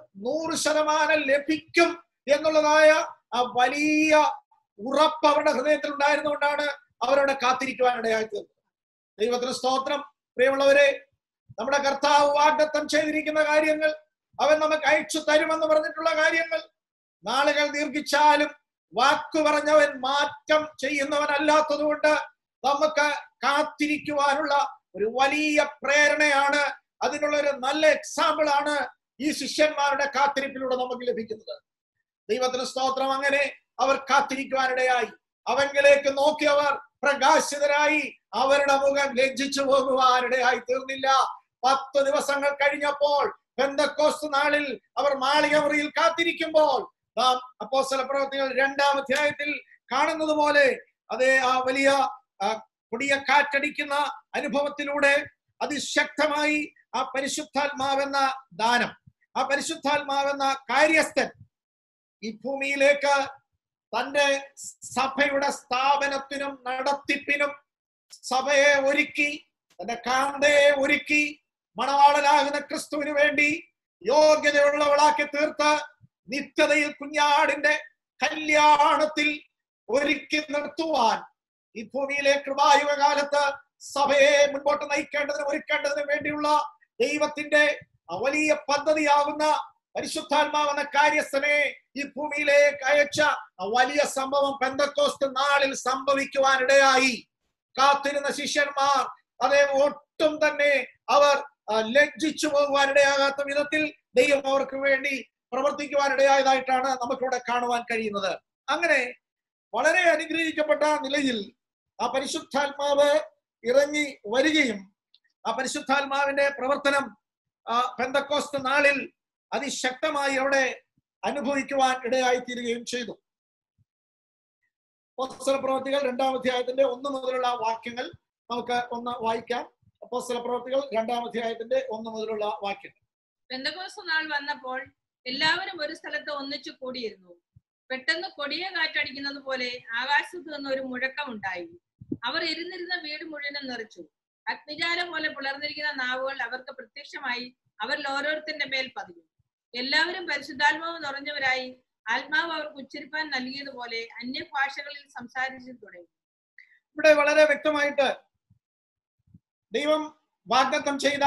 100% ലഭിക്കും എന്നുള്ളതായ ആ വലിയ ഉറപ്പ് അവരുടെ ഹൃദയത്തിൽ ഉണ്ടായിരുന്നുകൊണ്ടാണ് അവരോട് കാത്തിരിക്കുവാനിടയായത്. ദൈവത്തിന് സ്തോത്രം. പ്രിയമുള്ളവരെ, നമ്മുടെ കർത്താവ് വാഗ്ദത്തം ചെയ്തിരിക്കുന്ന കാര്യങ്ങൾ, അവൻ നമുക്ക് അയച്ചു തരുമെന്ന് പറഞ്ഞിട്ടുള്ള കാര്യങ്ങൾ, നാളുകൾ ദീർഘിച്ചാലും വാക്കു പറഞ്ഞവൻ മാറ്റം ചെയ്യുന്നവനല്ലാത്തത് കൊണ്ട് നമുക്ക് കാത്തിരിക്കുവാനുള്ള ഒരു വലിയ പ്രേരണയാണ്, അതിനുള്ള ഒരു നല്ല എക്സാമ്പിൾ ആണ് ഈ ശിഷ്യന്മാരുടെ കാത്തിരിപ്പിലൂടെ നമുക്ക് ലഭിക്കുന്നത്. ദൈവത്തിന് സ്തോത്രം. അങ്ങനെ അവർ കാത്തിരിക്കുവാനിടയായി. അവങ്കിലേക്ക് നോക്കിയവർ പ്രകാശിതരായി. അവരുടെ മുഖം ലജ്ജിച്ചു പോകുവാനിടയായി തീർന്നില്ല. 10 ദിവസങ്ങൾ കഴിഞ്ഞപ്പോൾ പെന്തക്കോസ്ത് നാളിൽ അവർ മാളികമുറിയിൽ കാത്തിരിക്കുമ്പോൾ നാം അപ്പോസ്തലപ്രവൃത്തികൾ 2-ാം അധ്യായത്തിൽ കാണുന്നത് പോലെ അതേ ആ വലിയ കൊടിയ കാറ്റടിക്കുന്ന അനുഭവത്തിലൂടെ അതിശക്തമായി ആ പരിശുദ്ധാത്മാവെന്ന ദാനം, ആ പരിശുദ്ധാത്മാവെന്ന കാര്യസ്ഥൻ ഈ ഭൂമിയിലേക്ക് തന്റെ സഭയുടെ സ്ഥാപനത്തിനും നടത്തിപ്പിനും സഭയെ ഒരുക്കി, തന്റെ കാന്തയെ ഒരുക്കി, മണവാളനാകുന്ന ക്രിസ്തുവിന് വേണ്ടി യോഗ്യതയുള്ളവളാക്കി തീർത്ത് നിത്യതയിൽ കുഞ്ഞാടിന്റെ കല്യാണത്തിൽ ഒരുക്കി നിർത്തുവാൻ ഈ ഭൂമിയിലെ കൃപായുഗ കാലത്ത് സഭയെ മുൻപോട്ട് നയിക്കേണ്ടതിനും ഒരുക്കേണ്ടതിനും വേണ്ടിയുള്ള ദൈവത്തിന്റെ വലിയ പദ്ധതിയാകുന്ന പരിശുദ്ധാത്മാവെന്ന കാര്യസ്ഥനെ ഈ ഭൂമിയിലേക്ക് അയച്ച വലിയ സംഭവം പെന്തക്കോസ്ത് നാളിൽ സംഭവിക്കുവാനിടയായി. കാത്തിരുന്ന ശിഷ്യന്മാർ അതേ ഒട്ടും തന്നെ അവർ ലജ്ജിച്ചു പോകുവാനിടയാകാത്ത വിധത്തിൽ ദൈവം അവർക്ക് വേണ്ടി പ്രവർത്തിക്കുവാനിടയായതായിട്ടാണ് നമുക്കിവിടെ കാണുവാൻ കഴിയുന്നത്. അങ്ങനെ വളരെ അനുഗ്രഹിക്കപ്പെട്ട നിലയിൽ ആ പരിശുദ്ധാത്മാവ് ഇറങ്ങി വരികയും ആ പരിശുദ്ധാത്മാവിന്റെ പ്രവർത്തനം പെന്തക്കോസ്ത് നാളിൽ അതിശക്തമായി അവിടെ അനുഭവിക്കുവാൻ ഇടയായി തീരുകയും ചെയ്തു. അപ്പോസ്തലപ്രവൃത്തികൾ 2-ാം അധ്യായത്തിന്റെ 1 മുതലുള്ള വാക്യങ്ങൾ നമുക്ക് ഒന്ന് വായിക്കാം. അപ്പോസ്തലപ്രവൃത്തികൾ 2-ാം അധ്യായത്തിന്റെ 1 മുതലുള്ള വാക്യങ്ങൾ. പെന്തക്കോസ്ത് നാൾ വന്നപ്പോൾ എല്ലാവരും ഒരു സ്ഥലത്ത് ഒന്നിച്ചു കൂടിയിരുന്നു. പെട്ടെന്ന് കൊടിയ കാറ്റടിക്കുന്നത് പോലെ ആകാശത്ത് നിന്ന് ഒരു മുഴക്കമുണ്ടായി. അവർ ഇരുന്നിരുന്ന വീട് മുഴുവനും നിറച്ചു. അഗ്നിജാലം പോലെ പുലർന്നിരിക്കുന്ന നാവുകൾ അവർക്ക് പ്രത്യക്ഷമായി അവരിൽ ഓരോരുത്തരുടെ മേൽ പതിഞ്ഞു. എല്ലാവരും പരിശുദ്ധാത്മാവ് നിറഞ്ഞവരായി ആത്മാവ് അവർക്ക് ഉച്ചരിപ്പാൻ നൽകിയതുപോലെ അന്യഭാഷകളിൽ സംസാരിച്ചു തുടങ്ങി. ഇവിടെ വളരെ വ്യക്തമായിട്ട് ദൈവം വാഗ്ദത്തം ചെയ്ത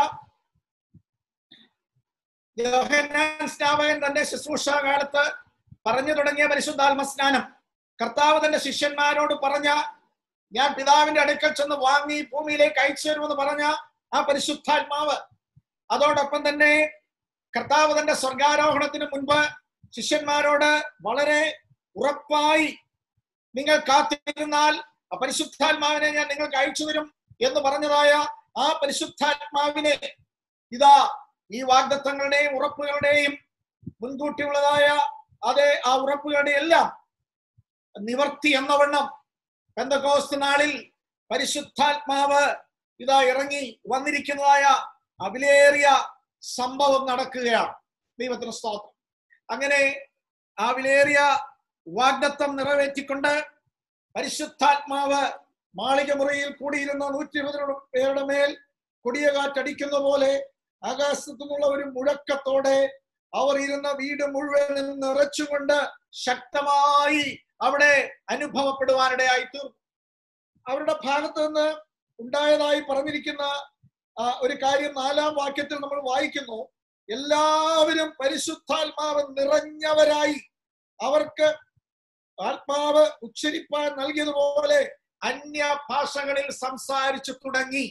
യോഹന്നാൻ സ്നാപകൻ തന്റെ ശുശ്രൂഷ കാലത്ത് പറഞ്ഞു തുടങ്ങിയ പരിശുദ്ധാത്മ സ്നാനം, കർത്താവ് തന്റെ ശിഷ്യന്മാരോട് പറഞ്ഞ, ഞാൻ പിതാവിന്റെ അടുക്കൽ ചെന്ന് വാങ്ങി ഭൂമിയിലേക്ക് അയച്ചു തരുമെന്ന് പറഞ്ഞ ആ പരിശുദ്ധാത്മാവ്, അതോടൊപ്പം തന്നെ കർത്താവ് തന്റെ സ്വർഗാരോഹണത്തിന് മുൻപ് ശിഷ്യന്മാരോട് വളരെ ഉറപ്പായി നിങ്ങൾ കാത്തിരുന്നാൽ ആ പരിശുദ്ധാത്മാവിനെ ഞാൻ നിങ്ങൾക്ക് അയച്ചു തരും എന്ന് പറഞ്ഞതായ ആ പരിശുദ്ധാത്മാവിനെ ഇതാ ഈ വാഗ്ദത്തങ്ങളുടെയും ഉറപ്പുകളുടെയും മുൻകൂട്ടിയുള്ളതായ അതേ ആ ഉറപ്പുകളുടെ എല്ലാം നിവർത്തി എന്നവണ്ണം പെന്തക്കോസ്ത് നാളിൽ പരിശുദ്ധാത്മാവ് ഇതാ ഇറങ്ങി വന്നിരിക്കുന്നതായ അവിലേറിയ സംഭവം നടക്കുകയാണ്. ദൈവത്തിന് സ്തോത്രം. അങ്ങനെ ആ വിലേറിയ വാഗ്ദത്തം നിറവേറ്റിക്കൊണ്ട് പരിശുദ്ധാത്മാവ് മാളിക മുറിയിൽ കൂടിയിരുന്ന 120 പേരുടെ മേൽ കൊടിയ കാറ്റടിക്കുന്ന പോലെ ആകാശത്തു നിന്നുള്ള ഒരു മുഴക്കത്തോടെ അവർ ഇരുന്ന വീട് മുഴുവൻ നിറച്ചുകൊണ്ട് ശക്തമായി അവിടെ അനുഭവപ്പെടുവാനിടയായി തീർന്നു. അവരുടെ ഭാഗത്ത് നിന്ന് ഉണ്ടായതായി പറഞ്ഞിരിക്കുന്ന ഒരു കാര്യം 4-ാം വാക്യത്തിൽ നമ്മൾ വായിക്കുന്നു. എല്ലാവരും പരിശുദ്ധാത്മാവ് നിറഞ്ഞവരായി അവർക്ക് ആത്മാവ് ഉച്ചരിപ്പാൻ നൽകിയതുപോലെ അന്യ ഭാഷകളിൽ സംസാരിച്ചു തുടങ്ങി.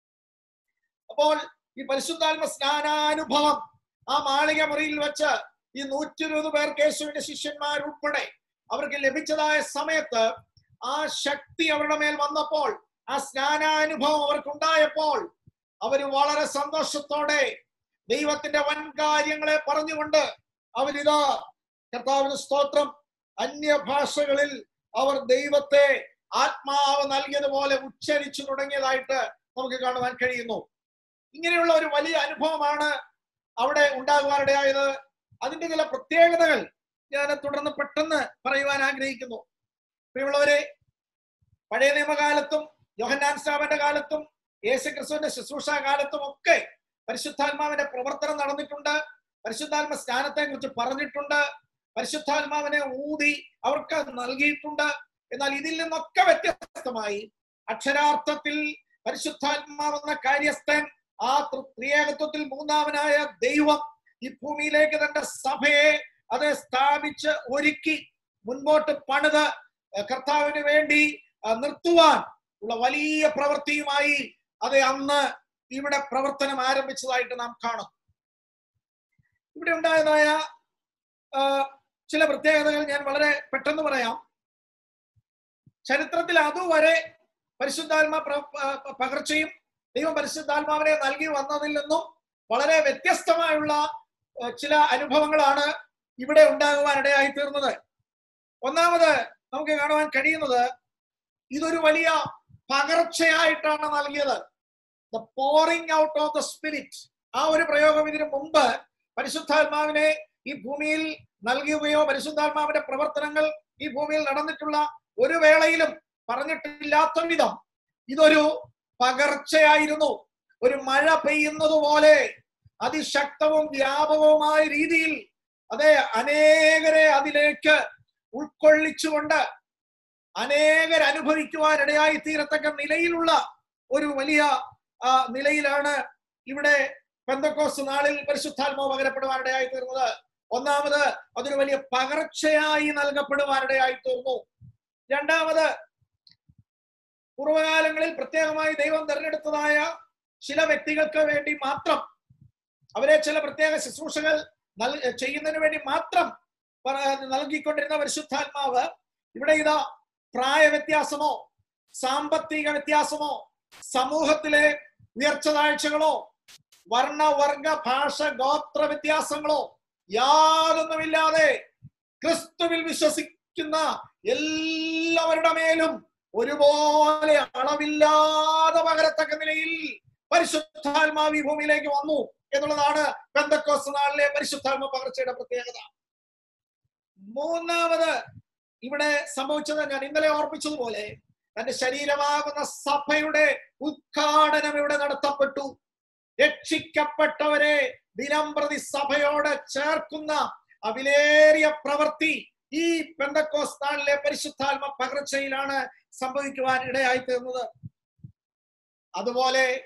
അപ്പോൾ ഈ പരിശുദ്ധാത്മ സ്നാനാനുഭവം ആ മാളിക മുറിയിൽ വെച്ച് ഈ 120 പേർക്ക് യേശുവിന്റെ ശിഷ്യന്മാരുൾപ്പെടെ അവർക്ക് ലഭിച്ചതായ സമയത്ത് ആ ശക്തി അവരുടെ മേൽ വന്നപ്പോൾ, ആ സ്നാനാനുഭവം അവർക്കുണ്ടായപ്പോൾ അവര് വളരെ സന്തോഷത്തോടെ ദൈവത്തിന്റെ വൻ കാര്യങ്ങളെ പറഞ്ഞുകൊണ്ട് അവരിതാ കർത്താവിന് സ്തോത്രം, അന്യഭാഷകളിൽ അവർ ദൈവത്തെ ആത്മാവ് നൽകിയതുപോലെ ഉച്ചരിച്ചു തുടങ്ങിയതായിട്ട് നമുക്ക് കാണുവാൻ കഴിയുന്നു. ഇങ്ങനെയുള്ള ഒരു വലിയ അനുഭവമാണ് അവിടെ ഉണ്ടാകുവാനിടയായത്. അതിന്റെ ചില പ്രത്യേകതകൾ ഞാൻ തുടർന്ന് പെട്ടെന്ന് പറയുവാൻ ആഗ്രഹിക്കുന്നു. പ്രിയമുള്ളവരെ, പഴയ നിയമകാലത്തും യോഹന്നാൻ സ്നാപകന്റെ കാലത്തും യേശുക്രിസ്തുവിന്റെ ശുശ്രൂഷ കാലത്തും ഒക്കെ പരിശുദ്ധാത്മാവിന്റെ പ്രവർത്തനം നടന്നിട്ടുണ്ട്. പരിശുദ്ധാത്മ സ്നാനത്തെ കുറിച്ച് പറഞ്ഞിട്ടുണ്ട്. പരിശുദ്ധാത്മാവിനെ ഊതി അവർക്ക് നൽകിയിട്ടുണ്ട്. എന്നാൽ ഇതിൽ നിന്നൊക്കെ വ്യത്യസ്തമായി അക്ഷരാർത്ഥത്തിൽ പരിശുദ്ധാത്മാവെന്ന കാര്യസ്ഥൻ, ആ ത്രിയേകത്വത്തിൽ മൂന്നാമനായ ദൈവം ഈ ഭൂമിയിലേക്ക് തന്റെ സഭയെ അത് സ്ഥാപിച്ച് ഒരുക്കി മുൻപോട്ട് പണിത് കർത്താവിന് വേണ്ടി നിർത്തുവാൻ ഉള്ള വലിയ പ്രവൃത്തിയുമായി അത് അന്ന് ഇവിടെ പ്രവർത്തനം ആരംഭിച്ചതായിട്ട് നാം കാണും. ഇവിടെ ഉണ്ടായതായ ചില പ്രത്യേകതകൾ ഞാൻ വളരെ പെട്ടെന്ന് പറയാം. ചരിത്രത്തിൽ അതുവരെ പരിശുദ്ധാത്മാ പകർച്ചയും ദൈവം പരിശുദ്ധാത്മാവിനെ നൽകി വന്നതിൽ നിന്നും വളരെ വ്യത്യസ്തമായുള്ള ചില അനുഭവങ്ങളാണ് ഇവിടെ ഉണ്ടാകുവാനിടയായി തീർന്നത്. ഒന്നാമത് നമുക്ക് കാണുവാൻ കഴിയുന്നത്, ഇതൊരു വലിയ പകർച്ചയായിട്ടാണ് നൽകിയത്. The pouring out of the spirit. ആ ഒരു പ്രയോഗം ഇതിനു മുമ്പ് പരിശുദ്ധാത്മാവിനെ ഈ ഭൂമിയിൽ നൽകുകയോ പരിശുദ്ധാത്മാവിന്റെ പ്രവർത്തനങ്ങൾ ഈ ഭൂമിയിൽ നടന്നിട്ടുള്ള ഒരു വേളയിലും പറഞ്ഞിട്ടില്ലാത്ത വിധം ഇതൊരു പകർച്ചയായിരുന്നു. ഒരു മഴ പെയ്യുന്നത് പോലെ അതിശക്തവും വ്യാപകവുമായ രീതിയിൽ അതെ അനേകരെ അതിലേക്ക് ഉൾക്കൊള്ളിച്ചുകൊണ്ട് അനേകർ അനുഭവിക്കുവാനിടയായി തീരത്തക്ക നിലയിലുള്ള ഒരു വലിയ നിലയിലാണ് ഇവിടെ പെന്തക്കോസ്ത് നാളിൽ പരിശുദ്ധാത്മാവ് പകരപ്പെടുവാനിടയായി തീർന്നത്. ഒന്നാമത് അതൊരു വലിയ പകർച്ചയായി നൽകപ്പെടുവാനിടയായി തീർന്നു. രണ്ടാമത്, പൂർവകാലങ്ങളിൽ പ്രത്യേകമായി ദൈവം തിരഞ്ഞെടുത്തതായ ചില വ്യക്തികൾക്ക് വേണ്ടി മാത്രം, അവരെ ചില പ്രത്യേക ശുശ്രൂഷകൾ ചെയ്യുന്നതിന് വേണ്ടി മാത്രം നൽകിക്കൊണ്ടിരുന്ന പരിശുദ്ധാത്മാവ് ഇവിടെ ഇതാ പ്രായ വ്യത്യാസമോ സാമ്പത്തിക വ്യത്യാസമോ സമൂഹത്തിലെ ഉയർച്ച താഴ്ചകളോ വർണ്ണ വർഗ ഭാഷ ഗോത്ര വ്യത്യാസങ്ങളോ യാതൊന്നുമില്ലാതെ ക്രിസ്തുവിൽ വിശ്വസിക്കുന്ന എല്ലാവരുടെ മേലും ഒരുപോലെ അളവില്ലാതെ പകരത്തക്ക നിലയിൽ പരിശുദ്ധാത്മാവ് ഈ ഭൂമിയിലേക്ക് വന്നു എന്നുള്ളതാണ് പെന്തക്കോസ്ത് നാളിലെ പരിശുദ്ധാത്മ പകർച്ചയുടെ പ്രത്യേകത. മൂന്നാമത് ഇവിടെ സംഭവിച്ചത് ഞാൻ ഇന്നലെ ഓർപ്പിച്ചതുപോലെ തന്റെ ശരീരമാകുന്ന സഭയുടെ ഉദ്ഘാടനം ഇവിടെ നടത്തപ്പെട്ടു. രക്ഷിക്കപ്പെട്ടവരെ ദിനം പ്രതി സഭയോട് ചേർക്കുന്ന അവിലേറിയ പ്രവൃത്തി ഈ പെന്തക്കോസ്ത് നാളിലെ പരിശുദ്ധാത്മ പകർച്ചയിലാണ് സംഭവിക്കുവാൻ ഇടയായി തീർന്നത്. അതുപോലെ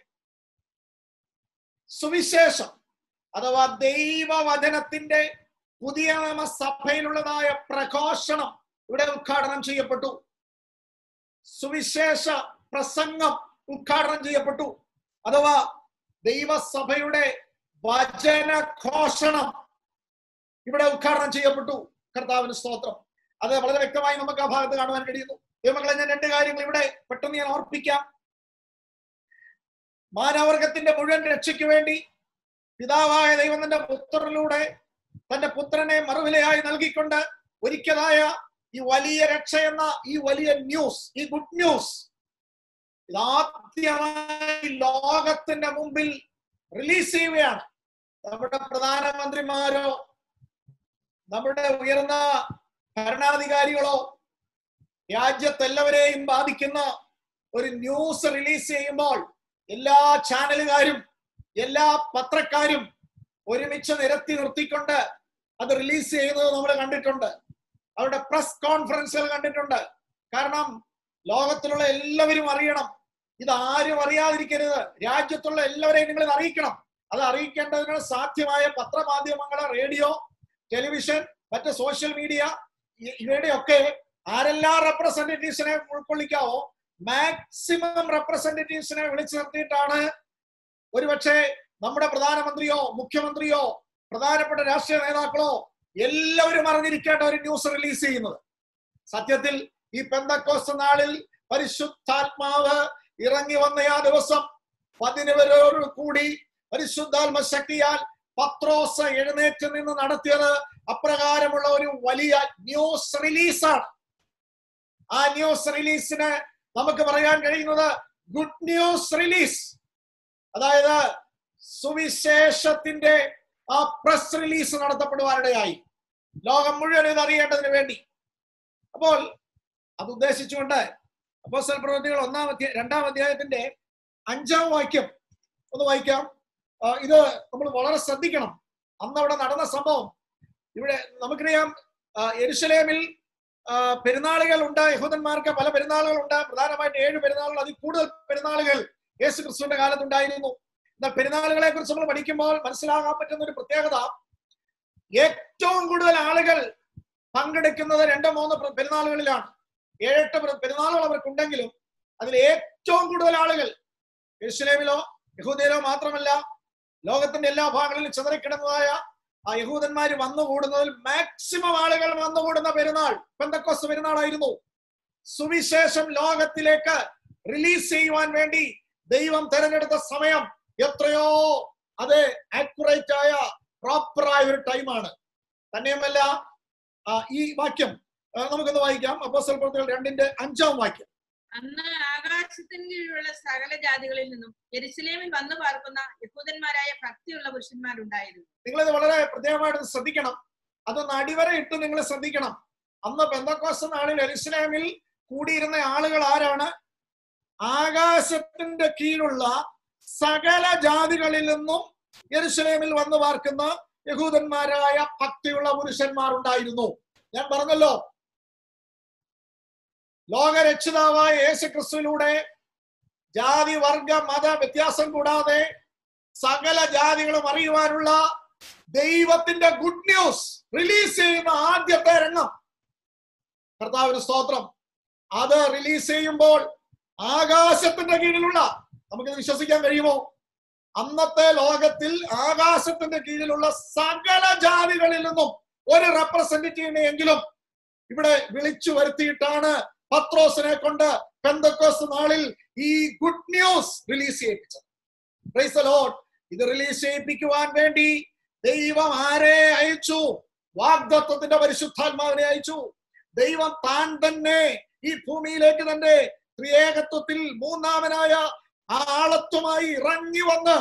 സുവിശേഷം അഥവാ ദൈവവചനത്തിന്റെ പുതിയ നിയമസഭയിലുള്ളതായ പ്രഘോഷണം ഇവിടെ ഉദ്ഘാടനം ചെയ്യപ്പെട്ടു. സുവിശേഷ പ്രസംഗം ഉദ്ഘാടനം ചെയ്യപ്പെട്ടു. അഥവാ ദൈവസഭയുടെ വചനഘോഷണം ഇവിടെ ഉദ്ഘാടനം ചെയ്യപ്പെട്ടു. കർത്താവിന് സ്തോത്രം. അത് വളരെ വ്യക്തമായി നമുക്ക് ആ ഭാഗത്ത് കാണുവാൻ കഴിയുന്നു. ദൈവമക്കളെ, ഞാൻ രണ്ട് കാര്യങ്ങൾ ഇവിടെ പെട്ടെന്ന് ഞാൻ ഓർപ്പിക്കാം. മാനവർഗത്തിന്റെ മുഴുവൻ രക്ഷയ്ക്ക് വേണ്ടി പിതാവായ ദൈവം തന്റെ പുത്രനിലൂടെ തന്റെ പുത്രനെ മറുവിലയായി നൽകിക്കൊണ്ട് ഒരിക്കലായ ഈ വലിയ രക്ഷ എന്ന ഈ വലിയ ന്യൂസ്, ഈ ഗുഡ് ന്യൂസ് ഇതാദ്യമായി ലോകത്തിന്റെ മുമ്പിൽ റിലീസ് ചെയ്യുകയാണ്. നമ്മുടെ പ്രധാനമന്ത്രിമാരോ നമ്മുടെ ഉയർന്ന ഭരണാധികാരികളോ രാജ്യത്തെല്ലാവരെയും ബാധിക്കുന്ന ഒരു ന്യൂസ് റിലീസ് ചെയ്യുമ്പോൾ എല്ലാ ചാനലുകാരും എല്ലാ പത്രക്കാരും ഒരുമിച്ച് നിരത്തി നിർത്തിക്കൊണ്ട് അത് റിലീസ് ചെയ്യുന്നത് നമ്മൾ കണ്ടിട്ടുണ്ട്. അവരുടെ പ്രസ് കോൺഫറൻസുകൾ കണ്ടിട്ടുണ്ട്. കാരണം ലോകത്തിലുള്ള എല്ലാവരും അറിയണം. ഇത് ആരും അറിയാതിരിക്കരുത്. രാജ്യത്തുള്ള എല്ലാവരെയും നിങ്ങൾ അറിയിക്കണം. അത് അറിയിക്കേണ്ടതിന് സാധ്യമായ പത്രമാധ്യമങ്ങൾ, റേഡിയോ, ടെലിവിഷൻ, മറ്റ് സോഷ്യൽ മീഡിയ, ഇവയുടെയൊക്കെ ആരെല്ലാം റെപ്രസെന്റേറ്റീവ്സിനെ ഉൾക്കൊള്ളിക്കാവോ മാക്സിമം റെപ്രസെന്റേറ്റീവ്സിനെ വിളിച്ചു നിർത്തിയിട്ടാണ് ഒരുപക്ഷെ നമ്മുടെ പ്രധാനമന്ത്രിയോ മുഖ്യമന്ത്രിയോ പ്രധാനപ്പെട്ട രാഷ്ട്രീയ നേതാക്കളോ എല്ലാവരും അറിഞ്ഞിരിക്കേണ്ട ഒരു ന്യൂസ് റിലീസ് ചെയ്യുന്നത്. സത്യത്തിൽ ഈ പെന്തക്കോസ്ത് നാളിൽ പരിശുദ്ധാത്മാവ് ഇറങ്ങി വന്ന ആ ദിവസം 11 കൂടി പരിശുദ്ധാത്മ ശക്തിയാൽ പത്രോസ് എഴുന്നേറ്റ് നിന്ന് നടത്തിയത് അപ്രകാരമുള്ള ഒരു വലിയ ന്യൂസ് റിലീസാണ്. ആ ന്യൂസ് റിലീസിന് നമുക്ക് പറയാൻ കഴിയുന്നത് ഗുഡ് ന്യൂസ് റിലീസ്. അതായത് സുവിശേഷത്തിന്റെ ആ പ്രസ് റിലീസ് നടത്തപ്പെടുവാനിടയായി ലോകം മുഴുവൻ ഇത് അറിയേണ്ടതിന് വേണ്ടി. അപ്പോൾ അത് ഉദ്ദേശിച്ചുകൊണ്ട് അപ്പോസ്തല പ്രവൃത്തികൾ 2-ാം അധ്യായത്തിന്റെ 5-ാം വാക്യം ഒന്ന് വായിക്കാം. ഇത് നമ്മൾ വളരെ ശ്രദ്ധിക്കണം. അന്ന് അവിടെ നടന്ന സംഭവം. ഇവിടെ നമുക്കറിയാം യെരുശലേമിൽ പെരുന്നാളുകൾ ഉണ്ട്. യഹൂദന്മാർക്ക് പല പെരുന്നാളുകൾ ഉണ്ട്. പ്രധാനമായിട്ട് 7 പെരുന്നാളുകൾ, അതിൽ കൂടുതൽ പെരുന്നാളുകൾ യേശു ക്രിസ്തുവിന്റെ കാലത്തുണ്ടായിരുന്നു. എന്നാൽ പെരുന്നാളുകളെ കുറിച്ച് നമ്മൾ പഠിക്കുമ്പോൾ മനസ്സിലാകാൻ പറ്റുന്ന ഒരു പ്രത്യേകത, ഏറ്റവും കൂടുതൽ ആളുകൾ പങ്കെടുക്കുന്നത് 2-3 പെരുന്നാളുകളിലാണ്. 7-8 പെരുന്നാളുകൾ അവർക്കുണ്ടെങ്കിലും അതിൽ ഏറ്റവും കൂടുതൽ ആളുകൾ യെരുശലേമിലോ യഹൂദയിലോ മാത്രമല്ല ലോകത്തിന്റെ എല്ലാ ഭാഗങ്ങളിലും ചിതറിക്കിടന്നതായ ആ യഹൂദന്മാര് വന്നുകൂടുന്നതിൽ മാക്സിമം ആളുകൾ വന്നുകൂടുന്ന പെരുന്നാൾ പെന്തക്കോസ്ത് പെരുന്നാളായിരുന്നു. സുവിശേഷം ലോകത്തിലേക്ക് റിലീസ് ചെയ്യുവാൻ വേണ്ടി ദൈവം തെരഞ്ഞെടുത്ത സമയം എത്രയോ അത് ആക്യുറേറ്റ് ആയ പ്രോപ്പറായ ഒരു ടൈമാണ്. തന്നെയുമല്ല ഈ വാക്യം നമുക്കൊന്ന് വായിക്കാം. അപ്പോസ്തല പ്രവൃത്തികൾ 2-ന്റെ 5-ാം വാക്യം. അന്ന് ആകാശത്തിന് കീഴിലുള്ള സകല ജാതികളിൽ നിന്നും യെരുശലേമിൽ വന്നു പാർക്കുന്ന യഹൂദന്മാരായ ഭക്തിയുള്ള പുരുഷന്മാരുണ്ടായിരുന്നു. നിങ്ങളിത് വളരെ പ്രത്യേകമായിട്ട് ശ്രദ്ധിക്കണം. അതൊന്ന് അടിവര ഇട്ട് നിങ്ങൾ ശ്രദ്ധിക്കണം. അന്ന് പെന്തക്കോസ്ത് നാളിൽ യെരുശലേമിൽ കൂടിയിരുന്ന ആളുകൾ ആരാണ്? ആകാശത്തിന്റെ കീഴിലുള്ള സകല ജാതികളിൽ നിന്നും യെരുശലേമിൽ വന്നു പാർക്കുന്ന യഹൂദന്മാരായ ഭക്തിയുള്ള പുരുഷന്മാരുണ്ടായിരുന്നു. ഞാൻ പറഞ്ഞല്ലോ, ലോകരക്ഷിതാവായ യേശു ക്രിസ്തുവിലൂടെ ജാതി വർഗ മത വ്യത്യാസം കൂടാതെ സകല ജാതികളും അറിയുവാനുള്ള ദൈവത്തിന്റെ ഗുഡ് ന്യൂസ് റിലീസ് ചെയ്യുന്ന ആദ്യത്തെ രംഗം, കർത്താവിന് സ്തോത്രം, അത് റിലീസ് ചെയ്യുമ്പോൾ ആകാശത്തിന്റെ കീഴിലുള്ള, നമുക്കിത് വിശ്വസിക്കാൻ കഴിയുമോ? അന്നത്തെ ലോകത്തിൽ ആകാശത്തിന്റെ കീഴിലുള്ള സകല ജാതികളിൽ നിന്നും ഒരു റെപ്രസെന്റേറ്റീവിനെ എങ്കിലും ഇവിടെ വിളിച്ചു വരുത്തിയിട്ടാണ് പത്രോസിനെ കൊണ്ട് പെന്തക്കോസ്ത് നാളിൽ ഈ ഗുഡ് ന്യൂസ് റിലീസ് ചെയ്യിപ്പിച്ചത്. Praise the lord. ഇത് റിലീസ് ചെയ്യിപ്പിക്കുവാൻ വേണ്ടി ദൈവം ആരെ അയച്ചു? വാഗ്ദത്തത്തിന്റെ പരിശുദ്ധാത്മാവിനെ അയച്ചു. ദൈവം താൻ തന്നെ ഈ ഭൂമിയിലേക്ക് തന്റെ ത്രിയേകത്വത്തിൽ മൂന്നാമനായ ആ ആളത്വമായി ഇറങ്ങി വന്ന്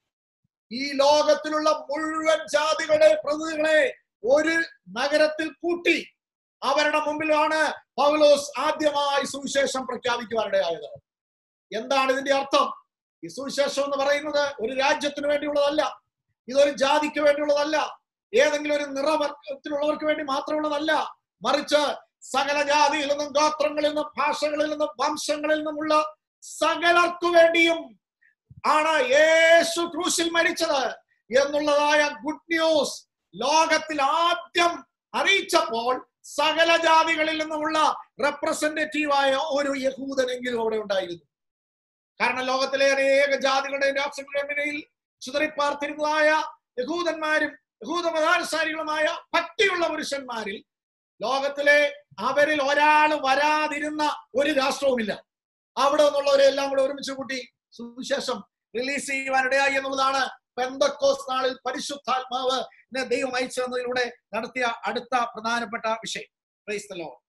ഈ ലോകത്തിലുള്ള മുഴുവൻ ജാതികളുടെ പ്രതിനിധികളെ ഒരു നഗരത്തിൽ കൂട്ടി അവരുടെ മുമ്പിലാണ് പൗലോസ് ആദ്യമായി സുവിശേഷം പ്രഖ്യാപിക്കുവാനിടയായത്. എന്താണ് ഇതിന്റെ അർത്ഥം? ഈ സുവിശേഷം എന്ന് പറയുന്നത് ഒരു രാജ്യത്തിന് വേണ്ടിയുള്ളതല്ല, ഇതൊരു ജാതിക്ക് വേണ്ടിയുള്ളതല്ല, ഏതെങ്കിലും ഒരു നിറവർഗത്തിലുള്ളവർക്ക് വേണ്ടി മാത്രമുള്ളതല്ല, മറിച്ച് സകല ജാതിയിൽ നിന്നും ഗോത്രങ്ങളിൽ നിന്നും ഭാഷകളിൽ നിന്നും വംശങ്ങളിൽ നിന്നുമുള്ള സകലർക്കു വേണ്ടിയും ആണ് യേശു ക്രൂശിൽ മരിച്ചത് എന്നുള്ളതായ ഗുഡ് ന്യൂസ് ലോകത്തിൽ ആദ്യം അറിയിച്ചപ്പോൾ സകല ജാതികളിൽ നിന്നുമുള്ള റെപ്രസെന്റേറ്റീവായ ഒരു യഹൂദനെങ്കിലും അവിടെ ഉണ്ടായിരുന്നു. കാരണം ലോകത്തിലെ അനേക ജാതികളുടെയും രാഷ്ട്രങ്ങളുടെയും ഇടയിൽ ചിതറിപ്പാർത്തിരുന്നതായ യഹൂദന്മാരും യഹൂദ മതാനുസാരികളുമായ ഭക്തിയുള്ള പുരുഷന്മാരിൽ ലോകത്തിലെ അവരിൽ ഒരാൾ വരാതിരുന്ന ഒരു രാഷ്ട്രവുമില്ല. അവിടെ നിന്നുള്ളവരെല്ലാം കൂടെ ഒരുമിച്ച് കൂട്ടി സുവിശേഷം റിലീസ് ചെയ്യുവാനിടയായി എന്നുള്ളതാണ് പെന്തക്കോസ്ത് നാളിൽ പരിശുദ്ധാത്മാവ് ദൈവം അയച്ചതിലൂടെ നടത്തിയ അടുത്ത പ്രധാനപ്പെട്ട വിഷയം. Praise the lord.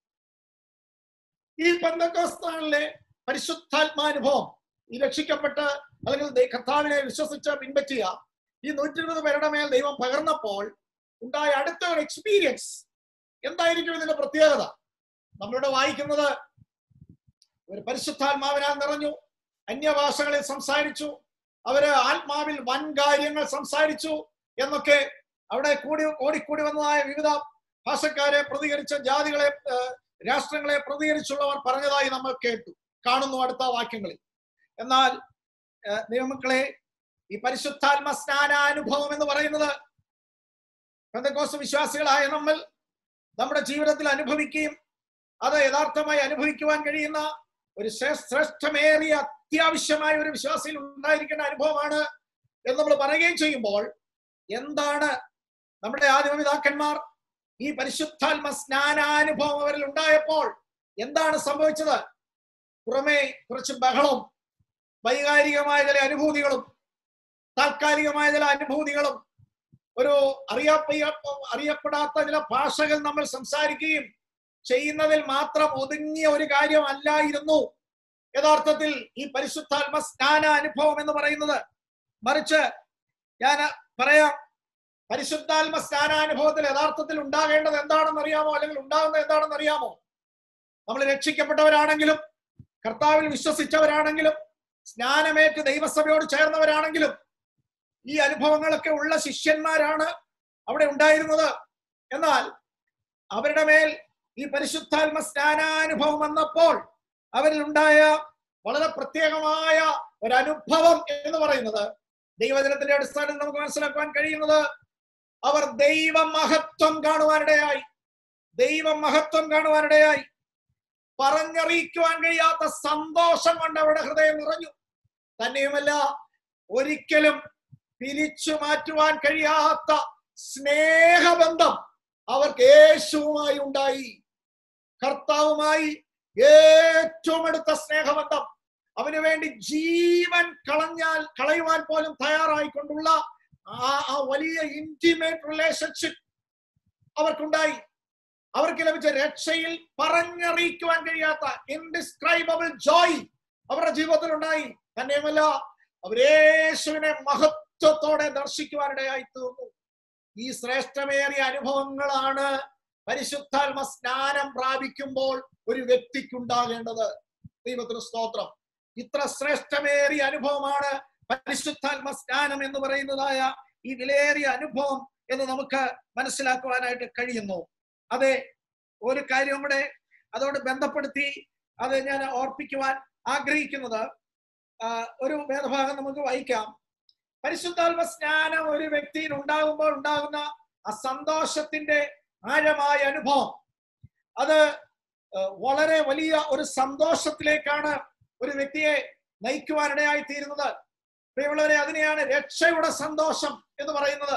ഈ പെന്തക്കോസ്ത് നാളിലെ പരിശുദ്ധാത്മാനുഭവം, ഈ രക്ഷിക്കപ്പെട്ട് അല്ലെങ്കിൽ കർത്താവിനെ വിശ്വസിച്ച് പിൻപറ്റിയ ഈ 120 പേരുടെ മേൽ ദൈവം പകർന്നപ്പോൾ ഉണ്ടായ അടുത്ത ഒരു എക്സ്പീരിയൻസ് എന്തായിരിക്കും ഇതിന്റെ പ്രത്യേകത? നമ്മളിവിടെ വായിക്കുന്നത് അവർ പരിശുദ്ധാത്മാവിനാൽ നിറഞ്ഞു, അന്യഭാഷകളിൽ സംസാരിച്ചു, അവര് ആത്മാവിൽ വൻ കാര്യങ്ങൾ സംസാരിച്ചു എന്നൊക്കെ അവിടെ ഓടിക്കൂടി വന്നതായ വിവിധ ഭാഷക്കാരെ പ്രതികരിച്ച ജാതികളെ, രാഷ്ട്രങ്ങളെ പ്രതികരിച്ചുള്ളവർ പറഞ്ഞതായി നമ്മൾ കേട്ടു, കാണുന്നു അടുത്ത വാക്യങ്ങളിൽ. എന്നാൽ ദൈവമക്കളെ, ഈ പരിശുദ്ധാത്മ സ്നാനാനുഭവം എന്ന് പറയുന്നത് പെന്തക്കോസ്ത് വിശ്വാസികളായ നമ്മൾ നമ്മുടെ ജീവിതത്തിൽ അനുഭവിക്കുകയും അത് യഥാർത്ഥമായി അനുഭവിക്കുവാൻ കഴിയുന്ന ഒരു ശ്രേഷ്ഠമേറിയ അത്യാവശ്യമായ ഒരു വിശ്വാസിയിൽ ഉണ്ടായിരിക്കേണ്ട അനുഭവമാണ് എന്ന് നമ്മൾ പറയുകയും ചെയ്യുമ്പോൾ, എന്താണ് നമ്മുടെ ആദിമപിതാക്കന്മാർ ഈ പരിശുദ്ധാത്മ സ്നാനാനുഭവം അവരിൽ ഉണ്ടായപ്പോൾ എന്താണ് സംഭവിച്ചത്? പുറമെ കുറച്ച് ബഹളവും വൈകാരികമായ ചില അനുഭൂതികളും താൽക്കാലികമായ ചില അനുഭൂതികളും ഒരു അറിയപ്പെടാത്ത ചില ഭാഷകൾ നമ്മൾ സംസാരിക്കുകയും ചെയ്യുന്നതിൽ മാത്രം ഒതുങ്ങിയ ഒരു കാര്യമല്ലായിരുന്നു യഥാർത്ഥത്തിൽ ഈ പരിശുദ്ധാത്മ സ്നാന അനുഭവം എന്ന് പറയുന്നത്. മറിച്ച് ഞാൻ പറയാം, പരിശുദ്ധാത്മ സ്നാനാനുഭവത്തിൽ യഥാർത്ഥത്തിൽ ഉണ്ടാകേണ്ടത് എന്താണെന്ന് അറിയാമോ? അല്ലെങ്കിൽ ഉണ്ടാകുന്നത് എന്താണെന്ന് അറിയാമോ? നമ്മൾ രക്ഷിക്കപ്പെട്ടവരാണെങ്കിലും കർത്താവിൽ വിശ്വസിച്ചവരാണെങ്കിലും സ്നാനമേറ്റ് ദൈവസഭയോട് ചേർന്നവരാണെങ്കിലും ഈ അനുഭവങ്ങളൊക്കെ ഉള്ള ശിഷ്യന്മാരാണ് അവിടെ ഉണ്ടായിരുന്നത്. എന്നാൽ അവരുടെ മേൽ ഈ പരിശുദ്ധാത്മ സ്നാനാനുഭവം വന്നപ്പോൾ അവരിൽ ഉണ്ടായ വളരെ പ്രത്യേകമായ ഒരു അനുഭവം എന്ന് പറയുന്നത്, ദൈവജനത്തിന്റെ അടിസ്ഥാനത്തിൽ നമുക്ക് മനസ്സിലാക്കാൻ കഴിയുന്നത്, അവർ ദൈവമഹത്വം കാണുവാനിടയായി. ദൈവമഹത്വം കാണുവാനിടയായി. പറഞ്ഞറിയിക്കുവാൻ കഴിയാത്ത സന്തോഷം കൊണ്ട് അവരുടെ ഹൃദയം നിറഞ്ഞു. തന്നെയുമല്ല, ഒരിക്കലും പിരിച്ചു മാറ്റുവാൻ കഴിയാത്ത സ്നേഹബന്ധം അവർക്ക് യേശുവുമായി ഉണ്ടായി. കർത്താവുമായി ഏറ്റവും അടുത്ത സ്നേഹബന്ധം, അവന് വേണ്ടി ജീവൻ കളയുവാൻ പോലും തയ്യാറായിക്കൊണ്ടുള്ള ആ വലിയ ഇന്റിമേറ്റ് റിലേഷൻഷിപ്പ് അവർക്കുണ്ടായി. അവർക്ക് ലഭിച്ച രക്ഷയിൽ പറഞ്ഞറിയിക്കുവാൻ കഴിയാത്ത ഇൻഡിസ്ക്രൈബിൾ ജോയ് അവരുടെ ജീവിതത്തിൽ ഉണ്ടായി. തന്നെയുമല്ല, അവരേശുവിനെ മഹത്വത്തോടെ ദർശിക്കുവാനിടയായി തീർന്നു. ഈ ശ്രേഷ്ഠമേറിയ അനുഭവങ്ങളാണ് പരിശുദ്ധാത്മ സ്നാനം പ്രാപിക്കുമ്പോൾ ഒരു വ്യക്തിക്കുണ്ടാകേണ്ടത്. ദൈവത്തിന് സ്തോത്രം. ഇത്ര ശ്രേഷ്ഠമേറിയ അനുഭവമാണ് പരിശുദ്ധാത്മ സ്നാനം എന്ന് പറയുന്നതായ ഈ വിലയേറിയ അനുഭവം എന്ന് നമുക്ക് മനസ്സിലാക്കുവാനായിട്ട് കഴിയുന്നു. അതെ, ഒരു കാര്യം കൂടെ അതോട് ബന്ധപ്പെടുത്തി അത് ഞാൻ ഓർപ്പിക്കുവാൻ ആഗ്രഹിക്കുന്നത്, ഒരു വേദഭാഗം നമുക്ക് വായിക്കാം. പരിശുദ്ധാത്മ സ്നാനം ഒരു വ്യക്തിയിൽ ഉണ്ടാകുമ്പോൾ ഉണ്ടാകുന്ന ആ സന്തോഷത്തിന്റെ ആഴമായ അനുഭവം, അത് വളരെ വലിയ ഒരു സന്തോഷത്തിലേക്കാണ് ഒരു വ്യക്തിയെ നയിക്കുവാനിടയായി തീരുന്നത്. പ്രിയമുള്ളവരെ, അതിനെയാണ് രക്ഷയുടെ സന്തോഷം എന്ന് പറയുന്നത്.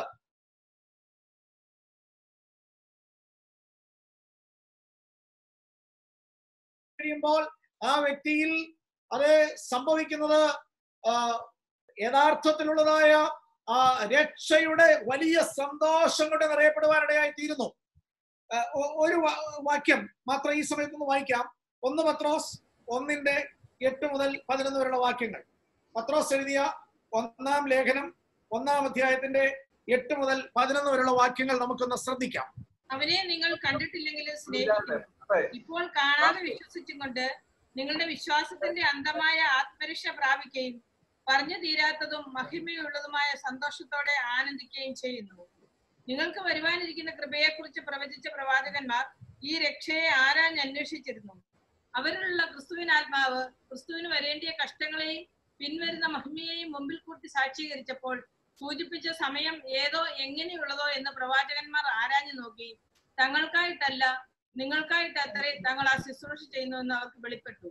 കഴിയുമ്പോൾ ആ വ്യക്തിയിൽ അത് സംഭവിക്കുന്നത് യഥാർത്ഥത്തിലുള്ളതായ ആ രക്ഷയുടെ വലിയ സന്തോഷം കൊണ്ട് നിറയപ്പെടുവാനിടയായി തീരുന്നു. ഒരു വാക്യം മാത്രം ഈ സമയത്തൊന്ന് വായിക്കാം. 1 പത്രോസ് 1:8 മുതൽ 11 വരെയുള്ള വാക്യങ്ങൾ. പത്രോസ് എഴുതിയ 1-ാം ലേഖനം 1-ാം അധ്യായത്തിന്റെ 8 മുതൽ 11 വരെയുള്ള വാക്യങ്ങൾ നമുക്കൊന്ന് ശ്രദ്ധിക്കാം. അവനെ നിങ്ങൾ കണ്ടിട്ടില്ലെങ്കിലും സ്നേഹിക്കുന്നു. ഇപ്പോൾ കാണാതെ വിശ്വസിച്ചും കൊണ്ട് നിങ്ങളുടെ വിശ്വാസത്തിന്റെ അന്തമായ ആത്മരക്ഷ പ്രാപിക്കുകയും പറഞ്ഞു തീരാത്തതും മഹിമയുള്ളതുമായ സന്തോഷത്തോടെ ആനന്ദിക്കുകയും ചെയ്യുന്നു. നിങ്ങൾക്ക് വരുവാനിരിക്കുന്ന കൃപയെക്കുറിച്ച് പ്രവചിച്ച പ്രവാചകന്മാർ ഈ രക്ഷയെ ആരാഞ്ഞ് അന്വേഷിച്ചിരുന്നു. അവരിലുള്ള ക്രിസ്തുവിനാത്മാവ് ക്രിസ്തുവിന് വരേണ്ടിയ കഷ്ടങ്ങളെയും പിൻവരുന്ന മഹിമയെയും മുമ്പിൽ കൂട്ടി സാക്ഷീകരിച്ചപ്പോൾ സൂചിപ്പിച്ച സമയം ഏതോ എങ്ങനെയുള്ളതോ എന്ന് പ്രവാചകന്മാർ ആരാഞ്ഞു നോക്കി തങ്ങൾക്കായിട്ടല്ല നിങ്ങൾക്കായിട്ട് അത്രേ തങ്ങൾ ആ ശുശ്രൂഷ ചെയ്യുന്നുവെന്ന് അവർക്ക് വെളിപ്പെട്ടു.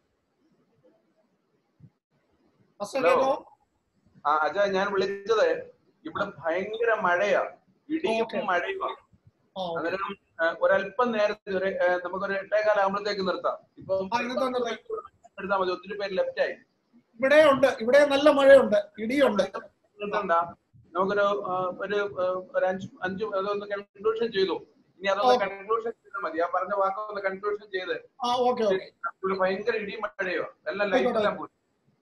അജയ, ഞാൻ വിളിച്ചത് ഇവിടെ ഭയങ്കര മഴയാ, ഇടിയും മഴയുമാണ്. അന്നേരം ഒരല്പം നേരത്തെ നമുക്കൊരു 8:15 ആകുമ്പോഴത്തേക്ക് നിർത്താം. ഇപ്പൊ എടുത്താൽ മതി, ഒത്തിരി പേര് ലെഫ്റ്റ് ആയി. ഇവിടെ നല്ല മഴയുണ്ട്, ഇടിയുണ്ട്. നമുക്കൊരു 5 അതൊന്ന് കൺക്ലൂഷൻ ചെയ്തു. ഇനി അതൊന്ന് കൺക്ലൂഷൻ ചെയ്താൽ മതി. ആ പറഞ്ഞ വാക്കൊന്ന് കൺക്ലൂഷൻ ചെയ്ത്. ഭയങ്കര ഇടിയും മഴയോ എല്ലാം ലൈറ്റെല്ലാം പോയി.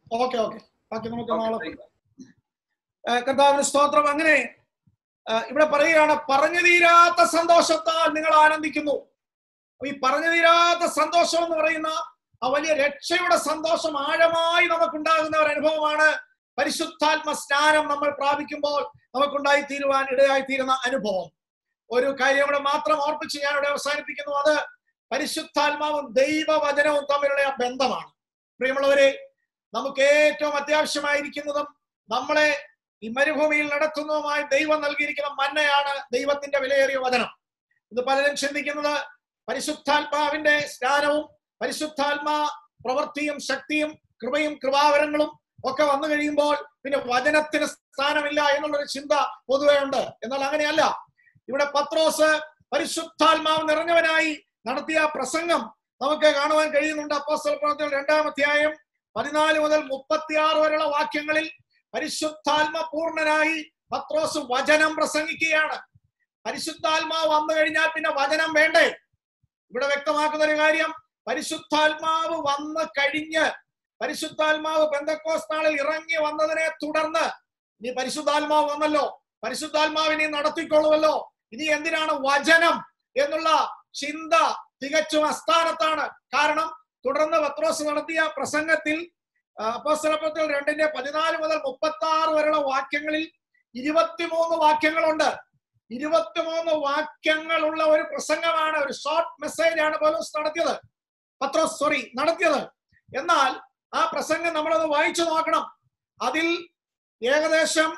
കർത്താവിന് സ്തോത്രം. അങ്ങനെ ഇവിടെ പറയുകയാണ്, പറഞ്ഞു തീരാത്ത സന്തോഷത്താൽ നിങ്ങൾ ആനന്ദിക്കുന്നു. ഈ പറഞ്ഞു തീരാത്ത സന്തോഷം എന്ന് പറയുന്ന ആ വലിയ രക്ഷയുടെ സന്തോഷം ആഴമായി നമുക്കുണ്ടാകുന്ന ഒരു അനുഭവമാണ് പരിശുദ്ധാത്മ സ്നാനം നമ്മൾ പ്രാപിക്കുമ്പോൾ നമുക്കുണ്ടായി തീരുവാൻ ഇടയായി തീരുന്ന അനുഭവം. ഒരു കാര്യം കൂടെ മാത്രം ഓർപ്പിച്ച് ഞാൻ ഇവിടെ അവസാനിപ്പിക്കുന്നു. അത് പരിശുദ്ധാത്മാവും ദൈവവചനവും തമ്മിലുള്ള ആ ബന്ധമാണ്. പ്രിയമുള്ളവരെ, നമുക്ക് ഏറ്റവും അത്യാവശ്യമായിരിക്കുന്നതും നമ്മളെ ഈ മരുഭൂമിയിൽ നടത്തുന്നതുമായി ദൈവം നൽകിയിരിക്കുന്ന മന്നയാണ് ദൈവത്തിന്റെ വിലയേറിയ വചനം. ഇത് പലരും ചിന്തിക്കുന്നത് പരിശുദ്ധാത്മാവിന്റെ സ്നാനവും പരിശുദ്ധാത്മാ പ്രവൃത്തിയും ശക്തിയും കൃപയും കൃപാവരങ്ങളും ഒക്കെ വന്നു കഴിയുമ്പോൾ പിന്നെ വചനത്തിന് സ്ഥാനമില്ല എന്നുള്ളൊരു ചിന്ത പൊതുവെ ഉണ്ട്. എന്നാൽ അങ്ങനെയല്ല. ഇവിടെ പത്രോസ് പരിശുദ്ധാത്മാവ് നിറഞ്ഞവനായി നടത്തിയ പ്രസംഗം നമുക്ക് കാണുവാൻ കഴിയുന്നുണ്ട്. അപ്പോസ്തല പ്രവൃത്തികൾ 2-ാം അധ്യായം 14 മുതൽ 36 വരെയുള്ള വാക്യങ്ങളിൽ പരിശുദ്ധാത്മ പൂർണ്ണനായി പത്രോസ് വചനം പ്രസംഗിക്കുകയാണ്. പരിശുദ്ധാത്മാവ് വന്നു കഴിഞ്ഞാൽ പിന്നെ വചനം വേണ്ടേ? ഇവിടെ വ്യക്തമാക്കുന്ന ഒരു കാര്യം, പരിശുദ്ധാത്മാവ് വന്നു കഴിഞ്ഞ് പരിശുദ്ധാത്മാവ് പെന്തക്കോസ്ത് നാളിൽ ഇറങ്ങി വന്നതിനെ തുടർന്ന് ഇനി പരിശുദ്ധാത്മാവ് വന്നല്ലോ, പരിശുദ്ധാത്മാവിനെ നടത്തിക്കൊള്ളുമല്ലോ, ഇനി എന്തിനാണ് വചനം എന്നുള്ള ചിന്ത തികച്ചും അസ്ഥാനത്താണ്. കാരണം തുടർന്ന് പത്രോസ് നടത്തിയ പ്രസംഗത്തിൽ അപ്പോസ്തല പ്രവൃത്തികൾ 2-ന്റെ 14 മുതൽ 36 വരെയുള്ള വാക്യങ്ങളിൽ 23 വാക്യങ്ങളുണ്ട്. 23 വാക്യങ്ങളുള്ള ഒരു പ്രസംഗമാണ്, ഒരു ഷോർട്ട് മെസ്സേജ് ആണ് പത്രോസ് നടത്തിയത്. എന്നാൽ ആ പ്രസംഗം നമ്മളത് വായിച്ചു നോക്കണം. അതിൽ ഏകദേശം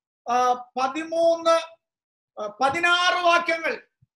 16 വാക്യങ്ങൾ,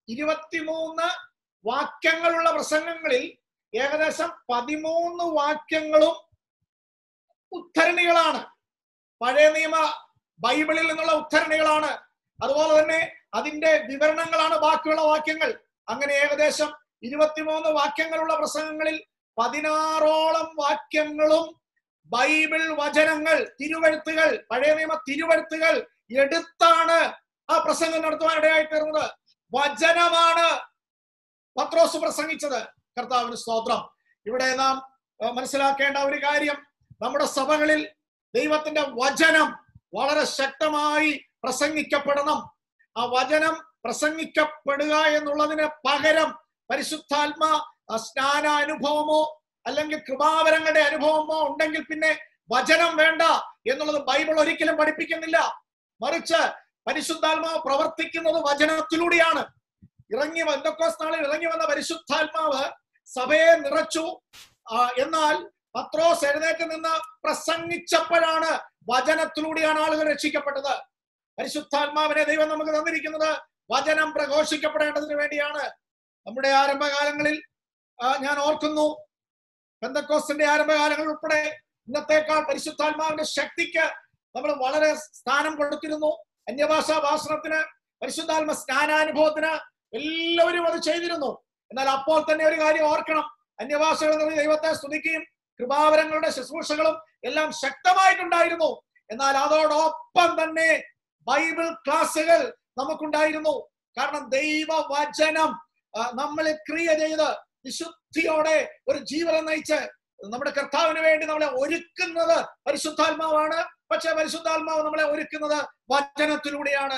23 വാക്യങ്ങളുള്ള പ്രസംഗങ്ങളിൽ ഏകദേശം 13 വാക്യങ്ങളും ഉദ്ധരണികളാണ്. പഴയ നിയമ ബൈബിളിൽ നിന്നുള്ള ഉദ്ധരണികളാണ്. അതുപോലെ തന്നെ അതിന്റെ വിവരണങ്ങളാണ് ബാക്കിയുള്ള വാക്യങ്ങൾ. അങ്ങനെ ഏകദേശം 23 വാക്യങ്ങളുള്ള പ്രസംഗങ്ങളിൽ 16ഓളം വാക്യങ്ങളും ബൈബിൾ വചനങ്ങൾ, തിരുവെഴുത്തുകൾ, പഴയ നിയമ തിരുവെഴുത്തുകൾ എടുത്താണ് ആ പ്രസംഗം നടത്തുവാനിടയായി തീർന്നത്. വചനമാണ് പത്രോസ് പ്രസംഗിച്ചത്. കർത്താവിന് സ്തോത്രം. ഇവിടെ നാം മനസ്സിലാക്കേണ്ട ഒരു കാര്യം, നമ്മുടെ സഭകളിൽ ദൈവത്തിന്റെ വചനം വളരെ ശക്തമായി പ്രസംഗിക്കപ്പെടണം. ആ വചനം പ്രസംഗിക്കപ്പെടുക എന്നുള്ളതിന് പകരം പരിശുദ്ധാത്മ സ്നാന അനുഭവമോ അല്ലെങ്കിൽ കൃപാവരങ്ങളുടെ അനുഭവമോ ഉണ്ടെങ്കിൽ പിന്നെ വചനം വേണ്ട എന്നുള്ളത് ബൈബിൾ ഒരിക്കലും പഠിപ്പിക്കുന്നില്ല. മറിച്ച് പരിശുദ്ധാത്മാവ് പ്രവർത്തിക്കുന്നത് വചനത്തിലൂടെയാണ്. പെന്തക്കോസ്ത് നാളിൽ ഇറങ്ങി വന്ന പരിശുദ്ധാത്മാവ് സഭയെ നിറച്ചു. എന്നാൽ പത്രോസ് എഴുന്നേറ്റ് നിന്ന് പ്രസംഗിച്ചപ്പോഴാണ് വചനത്തിലൂടെയാണ് ആളുകൾ രക്ഷിക്കപ്പെട്ടത്. പരിശുദ്ധാത്മാവിനെ ദൈവം നമുക്ക് തന്നിരിക്കുന്നത് വചനം പ്രഘോഷിക്കപ്പെടേണ്ടതിന് വേണ്ടിയാണ്. നമ്മുടെ ആരംഭകാലങ്ങളിൽ ഞാൻ ഓർക്കുന്നു, പെന്തക്കോസ്തിന്റെ ആരംഭകാലങ്ങൾ ഉൾപ്പെടെ ഇന്നത്തേക്കാൾ പരിശുദ്ധാത്മാവിന്റെ ശക്തിക്ക് നമ്മൾ വളരെ സ്ഥാനം കൊടുത്തിരുന്നു. അന്യഭാഷാ ഭാഷണത്തിന്, പരിശുദ്ധാത്മ സ്നാനാനുഭവത്തിന് എല്ലാവരും അത് ചെയ്തിരുന്നു. എന്നാൽ അപ്പോൾ തന്നെ ഒരു കാര്യം ഓർക്കണം, അന്യഭാഷകൾ ദൈവത്തെ സ്തുതിക്കുകയും കൃപാവരങ്ങളുടെ ശുശ്രൂഷകളും എല്ലാം ശക്തമായിട്ടുണ്ടായിരുന്നു. എന്നാൽ അതോടൊപ്പം തന്നെ ബൈബിൾ ക്ലാസ്സുകൾ നമുക്കുണ്ടായിരുന്നു. കാരണം ദൈവവചനം നമ്മളെ ക്രിയ ചെയ്ത് വിശുദ്ധിയോടെ ഒരു ജീവിതം നയിച്ച് നമ്മുടെ കർത്താവിന് വേണ്ടി നമ്മളെ ഒരുക്കുന്നത് പരിശുദ്ധാത്മാവാണ്. പക്ഷെ പരിശുദ്ധാത്മാവ് നമ്മളെ ഒരുക്കുന്നത് വചനത്തിലൂടെയാണ്.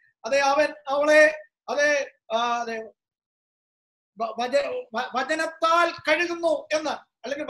വചനത്താൽ കഴുകുന്നു എന്ന്, അല്ലെങ്കിൽ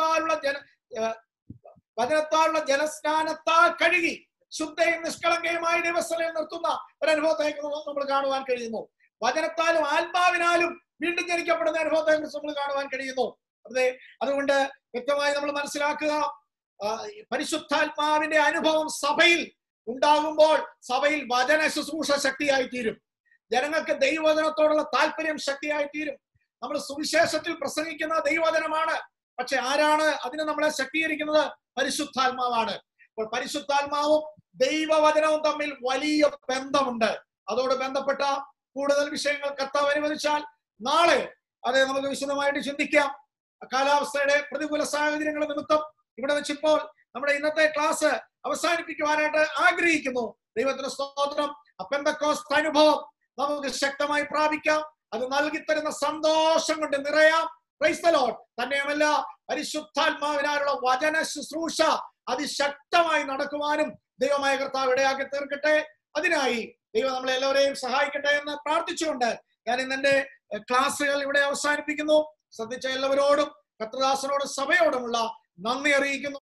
വചനത്താലുള്ള ജലസ്നാനത്താൽ കഴുകി ശുദ്ധയും നിഷ്കളങ്കയുമായി ദൈവസ്ഥലയിൽ നിർത്തുന്ന ഒരു അനുഭവത്തെ നമ്മൾ കാണുവാൻ കഴിയുന്നു. വചനത്താലും ആത്മാവിനാലും വീണ്ടും ജനിക്കപ്പെടുന്ന അനുഭവത്തെ കുറിച്ച് നമ്മൾ കാണുവാൻ കഴിയുന്നു. അതുകൊണ്ട് വ്യക്തമായി നമ്മൾ മനസ്സിലാക്കുക, പരിശുദ്ധാത്മാവിന്റെ അനുഭവം സഭയിൽ ഉണ്ടാകുമ്പോൾ സഭയിൽ വചന ശുശ്രൂഷ ശക്തിയായി തീരും. ജനങ്ങൾക്ക് ദൈവവചനത്തോടുള്ള താല്പര്യം ശക്തിയായി തീരും. നമ്മൾ സുവിശേഷത്തിൽ പ്രസംഗിക്കുന്ന ദൈവവചനമാണ്. പക്ഷെ ആരാണ് അതിനെ നമ്മളെ ശക്തീകരിക്കുന്നത്? പരിശുദ്ധാത്മാവാണ്. അപ്പോൾ പരിശുദ്ധാത്മാവും ദൈവവചനവും തമ്മിൽ വലിയ ബന്ധമുണ്ട്. അതോട് ബന്ധപ്പെട്ട കൂടുതൽ വിഷയങ്ങൾ കർത്താവ് അനുവദിച്ചാൽ നാളെ നമുക്ക് വിശദമായിട്ട് ചിന്തിക്കാം. കാലാവസ്ഥയുടെ പ്രതികൂല സാഹചര്യങ്ങൾ നിമിത്തം ഇവിടെ വെച്ചിപ്പോൾ നമ്മുടെ ഇന്നത്തെ ക്ലാസ് അവസാനിപ്പിക്കുവാനായിട്ട് ആഗ്രഹിക്കുന്നു. ദൈവത്തിന് സ്തോത്രം. പെന്തക്കോസ്ത് അനുഭവം നമുക്ക് ശക്തമായി പ്രാപിക്കാം. അത് നൽകിത്തരുന്ന സന്തോഷം കൊണ്ട് നിറയാം. Price the Lord. തന്നെയുമല്ല, പരിശുദ്ധാത്മാവിനാലുള്ള വചന ശുശ്രൂഷ അതിശക്തമായി നടക്കുവാനും ദൈവമായ കർത്താവ് ഇടയാക്കി തീർക്കട്ടെ. അതിനായി ദൈവം നമ്മളെ എല്ലാവരെയും സഹായിക്കട്ടെ എന്ന് പ്രാർത്ഥിച്ചുകൊണ്ട് ഞാൻ ഇന്നെന്റെ ക്ലാസ്സുകൾ ഇവിടെ അവസാനിപ്പിക്കുന്നു. ശ്രദ്ധിച്ച എല്ലാവരോടും കർത്തൃദാസനോടും സഭയോടുമുള്ള നന്ദി അറിയിക്കുന്നു.